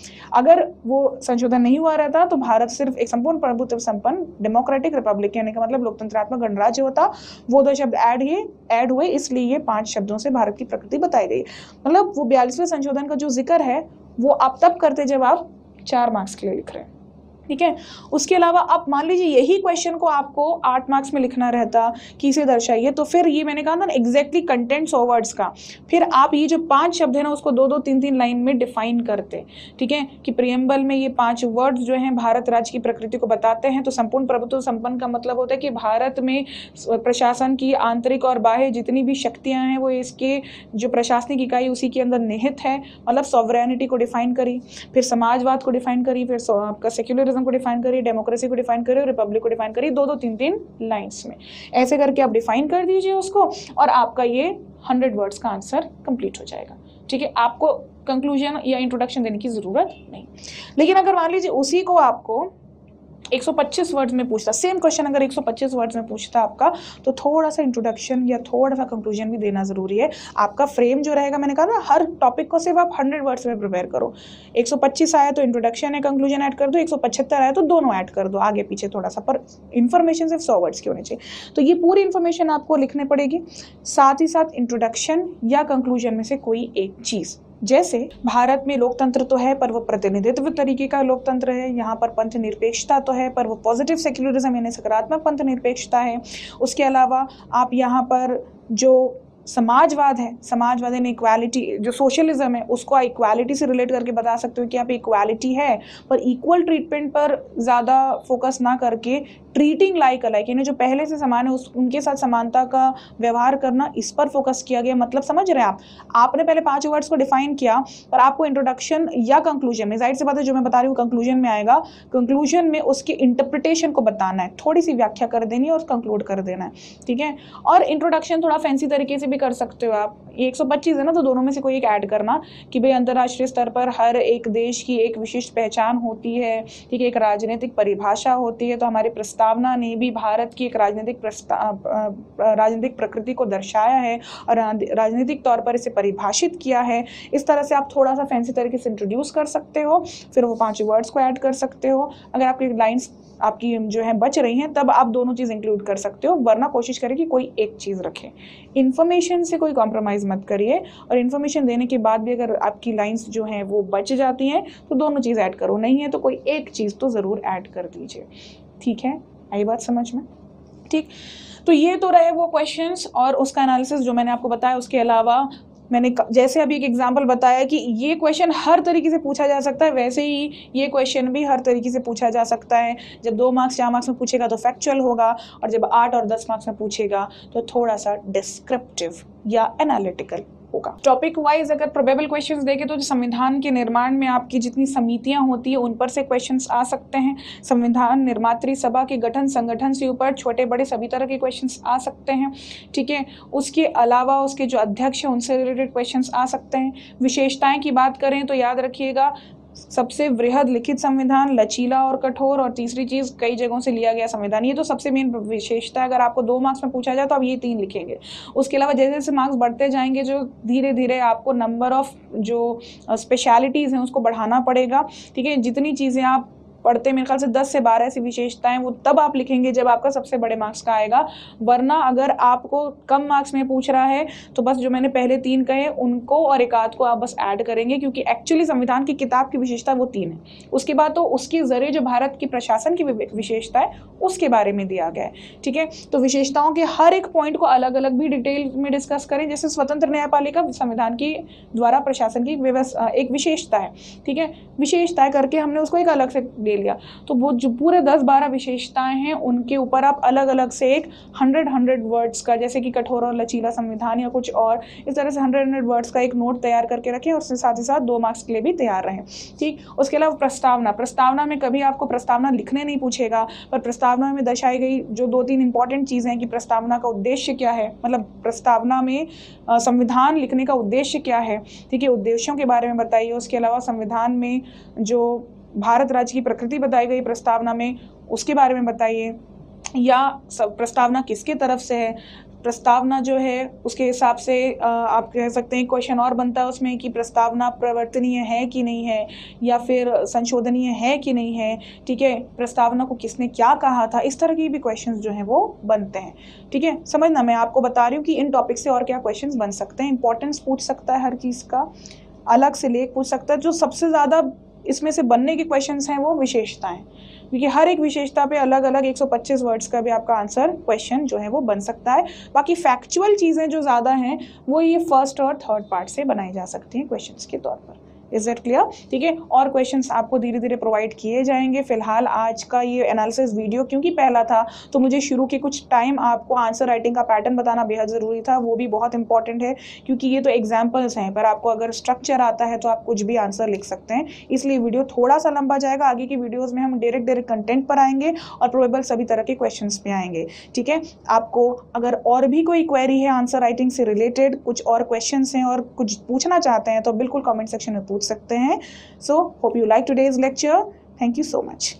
अगर वो संशोधन नहीं हुआ रहता तो भारत सिर्फ एक संपूर्ण प्रभुत्व संपन्न डेमोक्रेटिक रिपब्लिक कहने का मतलब लोकतंत्रात्मक गणराज्य होता। वो दो शब्द ऐड ये ऐड हुए, इसलिए ये पांच शब्दों से भारत की प्रकृति बताई गई। मतलब वो बयालीसवें संशोधन का जो जिक्र है वो आप तब करते जब आप चार मार्क्स के लिए लिख रहे हैं, ठीक है। उसके अलावा आप मान लीजिए यही क्वेश्चन को आपको आठ मार्क्स में लिखना रहता कि इसे दर्शाइए, तो फिर ये मैंने कहा था ना एग्जैक्टली कंटेंट सौ वर्ड्स का, फिर आप ये जो पांच शब्द है ना उसको दो दो तीन तीन लाइन में डिफाइन करते, ठीक है, कि प्रियम्बल में ये पांच वर्ड्स जो हैं भारत राज्य की प्रकृति को बताते हैं। तो संपूर्ण प्रभुत्व संपन्न का मतलब होता है कि भारत में प्रशासन की आंतरिक और बाह्य जितनी भी शक्तियां हैं वो इसके जो प्रशासनिक इकाई उसी के अंदर निहित है, मतलब सॉवरेनिटी को डिफाइन करी, फिर समाजवाद को डिफाइन करी, फिर आपका सेक्युलरिज्म को डिफाइन करिए, डेमोक्रेसी को डिफाइन करिए, रिपब्लिक को डिफाइन करिए, दो दो तीन तीन लाइंस में। ऐसे करके आप डिफाइन कर दीजिए उसको और आपका ये हंड्रेड वर्ड्स का आंसर कंप्लीट हो जाएगा, ठीक है। आपको कंक्लूजन या इंट्रोडक्शन देने की जरूरत नहीं। लेकिन अगर मान लीजिए उसी को आपको एक सौ पच्चीस वर्ड्स में पूछता, सेम क्वेश्चन अगर एक सौ पच्चीस वर्ड्स में पूछता आपका, तो थोड़ा सा इंट्रोडक्शन या थोड़ा सा कंक्लूजन भी देना जरूरी है। आपका फ्रेम जो रहेगा, मैंने कहा ना हर टॉपिक को सिर्फ आप हंड्रेड वर्ड्स में प्रिपेयर करो। एक सौ पच्चीस आया तो इंट्रोडक्शन है, कंक्लूजन ऐड कर दो, एक सौ पचहत्तर आया तो दोनों ऐड कर दो, आगे पीछे थोड़ा सा, पर इन्फॉर्मेशन सिर्फ सौ वर्ड्स की होनी चाहिए। तो ये पूरी इन्फॉर्मेशन आपको लिखनी पड़ेगी, साथ ही साथ इंट्रोडक्शन या कंक्लूजन में से कोई एक चीज़। जैसे भारत में लोकतंत्र तो है पर वो प्रतिनिधित्व तरीके का लोकतंत्र है, यहाँ पर पंथ निरपेक्षता तो है पर वो पॉजिटिव सेक्युलरिज्म यानी सकारात्मक पंथ निरपेक्षता है। उसके अलावा आप यहाँ पर जो समाजवाद है, समाजवाद यानी इक्वालिटी, जो सोशलिज्म है उसको इक्वालिटी से रिलेट करके बता सकते हो कि यहाँ पे इक्वालिटी है पर इक्वल ट्रीटमेंट पर ज़्यादा फोकस ना करके ट्रीटिंग लाइक अलाइक यानी जो पहले से समान है उस उनके साथ समानता का व्यवहार करना, इस पर फोकस किया गया। मतलब समझ रहे हैं आप, आपने पहले पांच वर्ड्स को डिफाइन किया पर आपको इंट्रोडक्शन या कंक्लूजन में, जाहिर सी बात है जो मैं बता रही हूँ कंक्लूजन में आएगा, कंक्लूजन में उसके इंटरप्रिटेशन को बताना है, थोड़ी सी व्याख्या कर देनी है और कंक्लूड कर देना है, ठीक है। और इंट्रोडक्शन थोड़ा फैंसी तरीके से भी कर सकते हो आप, एक सौ पच्चीस है ना तो दोनों में से कोई एक ऐड करना कि भाई अंतर्राष्ट्रीय स्तर पर हर एक देश की एक विशिष्ट पहचान होती है, ठीक है, एक राजनीतिक परिभाषा होती है। तो हमारी प्रस्तावना ने भी भारत की एक राजनीतिक प्रस्ताव राजनीतिक प्रकृति को दर्शाया है और राजनीतिक तौर पर इसे परिभाषित किया है। इस तरह से आप थोड़ा सा फैंसी तरीके से इंट्रोड्यूस कर सकते हो, फिर वो पांच वर्ड्स को ऐड कर सकते हो। अगर आपकी लाइंस आपकी जो है बच रही हैं तब आप दोनों चीज़ इंक्लूड कर सकते हो, वरना कोशिश करें कि कोई एक चीज़ रखें। इन्फॉर्मेशन से कोई कॉम्प्रोमाइज़ मत करिए और इन्फॉर्मेशन देने के बाद भी अगर आपकी लाइंस जो हैं वो बच जाती हैं तो दोनों चीज़ ऐड करो, नहीं है तो कोई एक चीज़ तो ज़रूर ऐड कर दीजिए, ठीक है। आई बात समझ में? ठीक, तो ये तो रहे वो क्वेश्चंस और उसका एनालिसिस जो मैंने आपको बताया। उसके अलावा मैंने जैसे अभी एक एग्जांपल बताया कि ये क्वेश्चन हर तरीके से पूछा जा सकता है, वैसे ही ये क्वेश्चन भी हर तरीके से पूछा जा सकता है। जब दो मार्क्स चार मार्क्स में पूछेगा तो फैक्चुअल होगा और जब आठ और दस मार्क्स में पूछेगा तो थोड़ा सा डिस्क्रिप्टिव या एनालिटिकल होगा। टॉपिक वाइज अगर प्रोबेबल क्वेश्चंस देखें तो संविधान के निर्माण में आपकी जितनी समितियां होती है उन पर से क्वेश्चंस आ सकते हैं। संविधान निर्मात्री सभा के गठन संगठन से ऊपर छोटे बड़े सभी तरह के क्वेश्चंस आ सकते हैं, ठीक है। उसके अलावा उसके जो अध्यक्ष हैं उनसे रिलेटेड क्वेश्चंस आ सकते हैं। विशेषताएं की बात करें तो याद रखिएगा सबसे वृहद लिखित संविधान, लचीला और कठोर, और तीसरी चीज कई जगहों से लिया गया संविधान। ये तो सबसे मेन विशेषता है। अगर आपको दो मार्क्स में पूछा जाए तो आप ये तीन लिखेंगे। उसके अलावा जैसे जैसे मार्क्स बढ़ते जाएंगे जो धीरे धीरे आपको नंबर ऑफ जो स्पेशलिटीज हैं उसको बढ़ाना पड़ेगा, ठीक है। जितनी चीजें आप पढ़ते मेरे ख्याल से दस से बारह ऐसी विशेषताएं वो तब आप लिखेंगे जब आपका सबसे बड़े मार्क्स का आएगा। वरना अगर आपको कम मार्क्स में पूछ रहा है तो बस जो मैंने पहले तीन कहे उनको और एक आध को आप बस ऐड करेंगे, क्योंकि एक्चुअली संविधान की किताब की विशेषता वो तीन है। उसके बाद तो उसके जरिए जो भारत की प्रशासन की विशेषता है उसके बारे में दिया गया है, ठीक है। तो विशेषताओं के हर एक पॉइंट को अलग अलग भी डिटेल में डिस्कस करें। जैसे स्वतंत्र न्यायपालिका संविधान की द्वारा प्रशासन की व्यवस्था एक विशेषता है, ठीक है। विशेषताएं करके हमने उसको एक अलग से ले लिया। तो वो जो पूरे दस बारह विशेषताएं हैं उनके ऊपर आप अलग अलग से एक हंड्रेड हंड्रेड वर्ड्स का, जैसे कि कठोर और लचीला संविधान या कुछ और, इस तरह से हंड्रेड हंड्रेड वर्ड्स का एक नोट तैयार करके रखें। उसके साथ ही साथ दो मार्क्स के लिए भी तैयार रहें, ठीक। उसके अलावा प्रस्तावना, प्रस्तावना में कभी आपको प्रस्तावना लिखने नहीं पूछेगा, पर प्रस्तावना में दर्शाई गई जो दो तीन इंपॉर्टेंट चीज़ें हैं कि प्रस्तावना का उद्देश्य क्या है, मतलब प्रस्तावना में संविधान लिखने का उद्देश्य क्या है, ठीक है, उद्देश्यों के बारे में बताइए। उसके अलावा संविधान में जो भारत राज्य की प्रकृति बताई गई प्रस्तावना में उसके बारे में बताइए। या सब प्रस्तावना किसके तरफ से है, प्रस्तावना जो है उसके हिसाब से आप कह सकते हैं क्वेश्चन और बनता है उसमें कि प्रस्तावना परिवर्तनीय है कि नहीं है या फिर संशोधनीय है कि नहीं है, ठीक है, प्रस्तावना को किसने क्या कहा था, इस तरह के भी क्वेश्चंस जो हैं वो बनते हैं, ठीक है। समझना, मैं आपको बता रही हूँ कि इन टॉपिक से और क्या क्वेश्चंस बन सकते हैं। इंपॉर्टेंस पूछ सकता है हर चीज़ का, अलग से लेख पूछ सकता है। जो सबसे ज़्यादा इसमें से बनने के क्वेश्चंस हैं वो विशेषताएं, क्योंकि हर एक विशेषता पे अलग अलग एक सौ पच्चीस वर्ड्स का भी आपका आंसर क्वेश्चन जो है वो बन सकता है। बाकी फैक्चुअल चीज़ें जो ज़्यादा हैं वो ये फर्स्ट और थर्ड पार्ट से बनाई जा सकती हैं क्वेश्चंस के तौर पर। Is it clear? ठीक है, और क्वेश्चंस आपको धीरे धीरे प्रोवाइड किए जाएंगे। फिलहाल आज का ये एनालिसिस वीडियो क्योंकि पहला था तो मुझे शुरू के कुछ टाइम आपको आंसर राइटिंग का पैटर्न बताना बेहद ज़रूरी था, वो भी बहुत इंपॉर्टेंट है क्योंकि ये तो एग्जाम्पल्स हैं, पर आपको अगर स्ट्रक्चर आता है तो आप कुछ भी आंसर लिख सकते हैं। इसलिए वीडियो थोड़ा सा लंबा जाएगा। आगे की वीडियोज़ में हम डायरेक्ट डायरेक्ट कंटेंट पर आएंगे और प्रोबेबल सभी तरह के क्वेश्चन पे आएंगे, ठीक है। आपको अगर और भी कोई क्वेरी है आंसर राइटिंग से रिलेटेड, कुछ और क्वेश्चन हैं और कुछ पूछना चाहते हैं तो बिल्कुल कमेंट सेक्शन में पूछ सकते हैं। So, hope you like today's lecture. Thank you so much.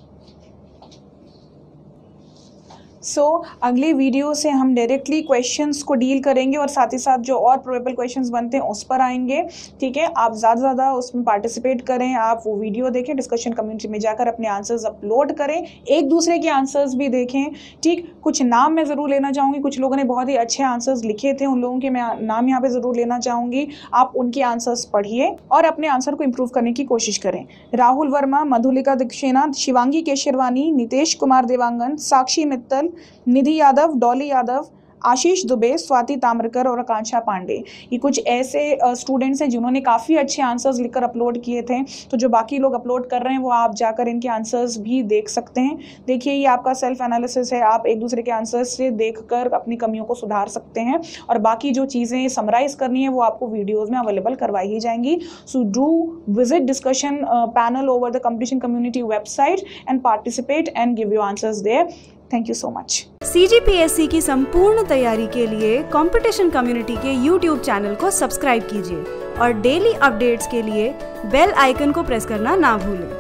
So so, अगले वीडियो से हम डायरेक्टली क्वेश्चंस को डील करेंगे और साथ ही साथ जो और प्रोबेबल क्वेश्चंस बनते हैं उस पर आएंगे, ठीक है। आप ज़्यादा से ज़्यादा उसमें पार्टिसिपेट करें, आप वो वीडियो देखें, डिस्कशन कम्युनिटी में जाकर अपने आंसर्स अपलोड करें, एक दूसरे के आंसर्स भी देखें, ठीक। कुछ नाम मैं ज़रूर लेना चाहूँगी, कुछ लोगों ने बहुत ही अच्छे आंसर्स लिखे थे, उन लोगों के मैं नाम यहाँ पर ज़रूर लेना चाहूँगी। आप उनके आंसर्स पढ़िए और अपने आंसर को इम्प्रूव करने की कोशिश करें। राहुल वर्मा, मधुलिका दीक्षिणा, शिवांगी केशरवानी, नितेश कुमार देवांगन, साक्षी मित्तल, निधि यादव, डॉली यादव, आशीष दुबे, स्वाति ताम्रकर और आकांक्षा पांडे, ये कुछ ऐसे स्टूडेंट्स हैं जिन्होंने काफ़ी अच्छे आंसर्स लिखकर अपलोड किए थे। तो जो बाकी लोग अपलोड कर रहे हैं वो आप जाकर इनके आंसर्स भी देख सकते हैं। देखिए, ये आपका सेल्फ एनालिसिस है, आप एक दूसरे के आंसर्स से देखकर अपनी कमियों को सुधार सकते हैं और बाकी जो चीज़ें समराइज करनी है वो आपको वीडियोज़ में अवेलेबल करवाई ही जाएंगी। So do visit discussion panel over the competition community website and participate and give your answers there. Thank you so much. C G P S C की संपूर्ण तैयारी के लिए कंपटीशन कम्युनिटी के यूट्यूब चैनल को सब्सक्राइब कीजिए और daily updates के लिए बेल आइकन को प्रेस करना ना भूलें।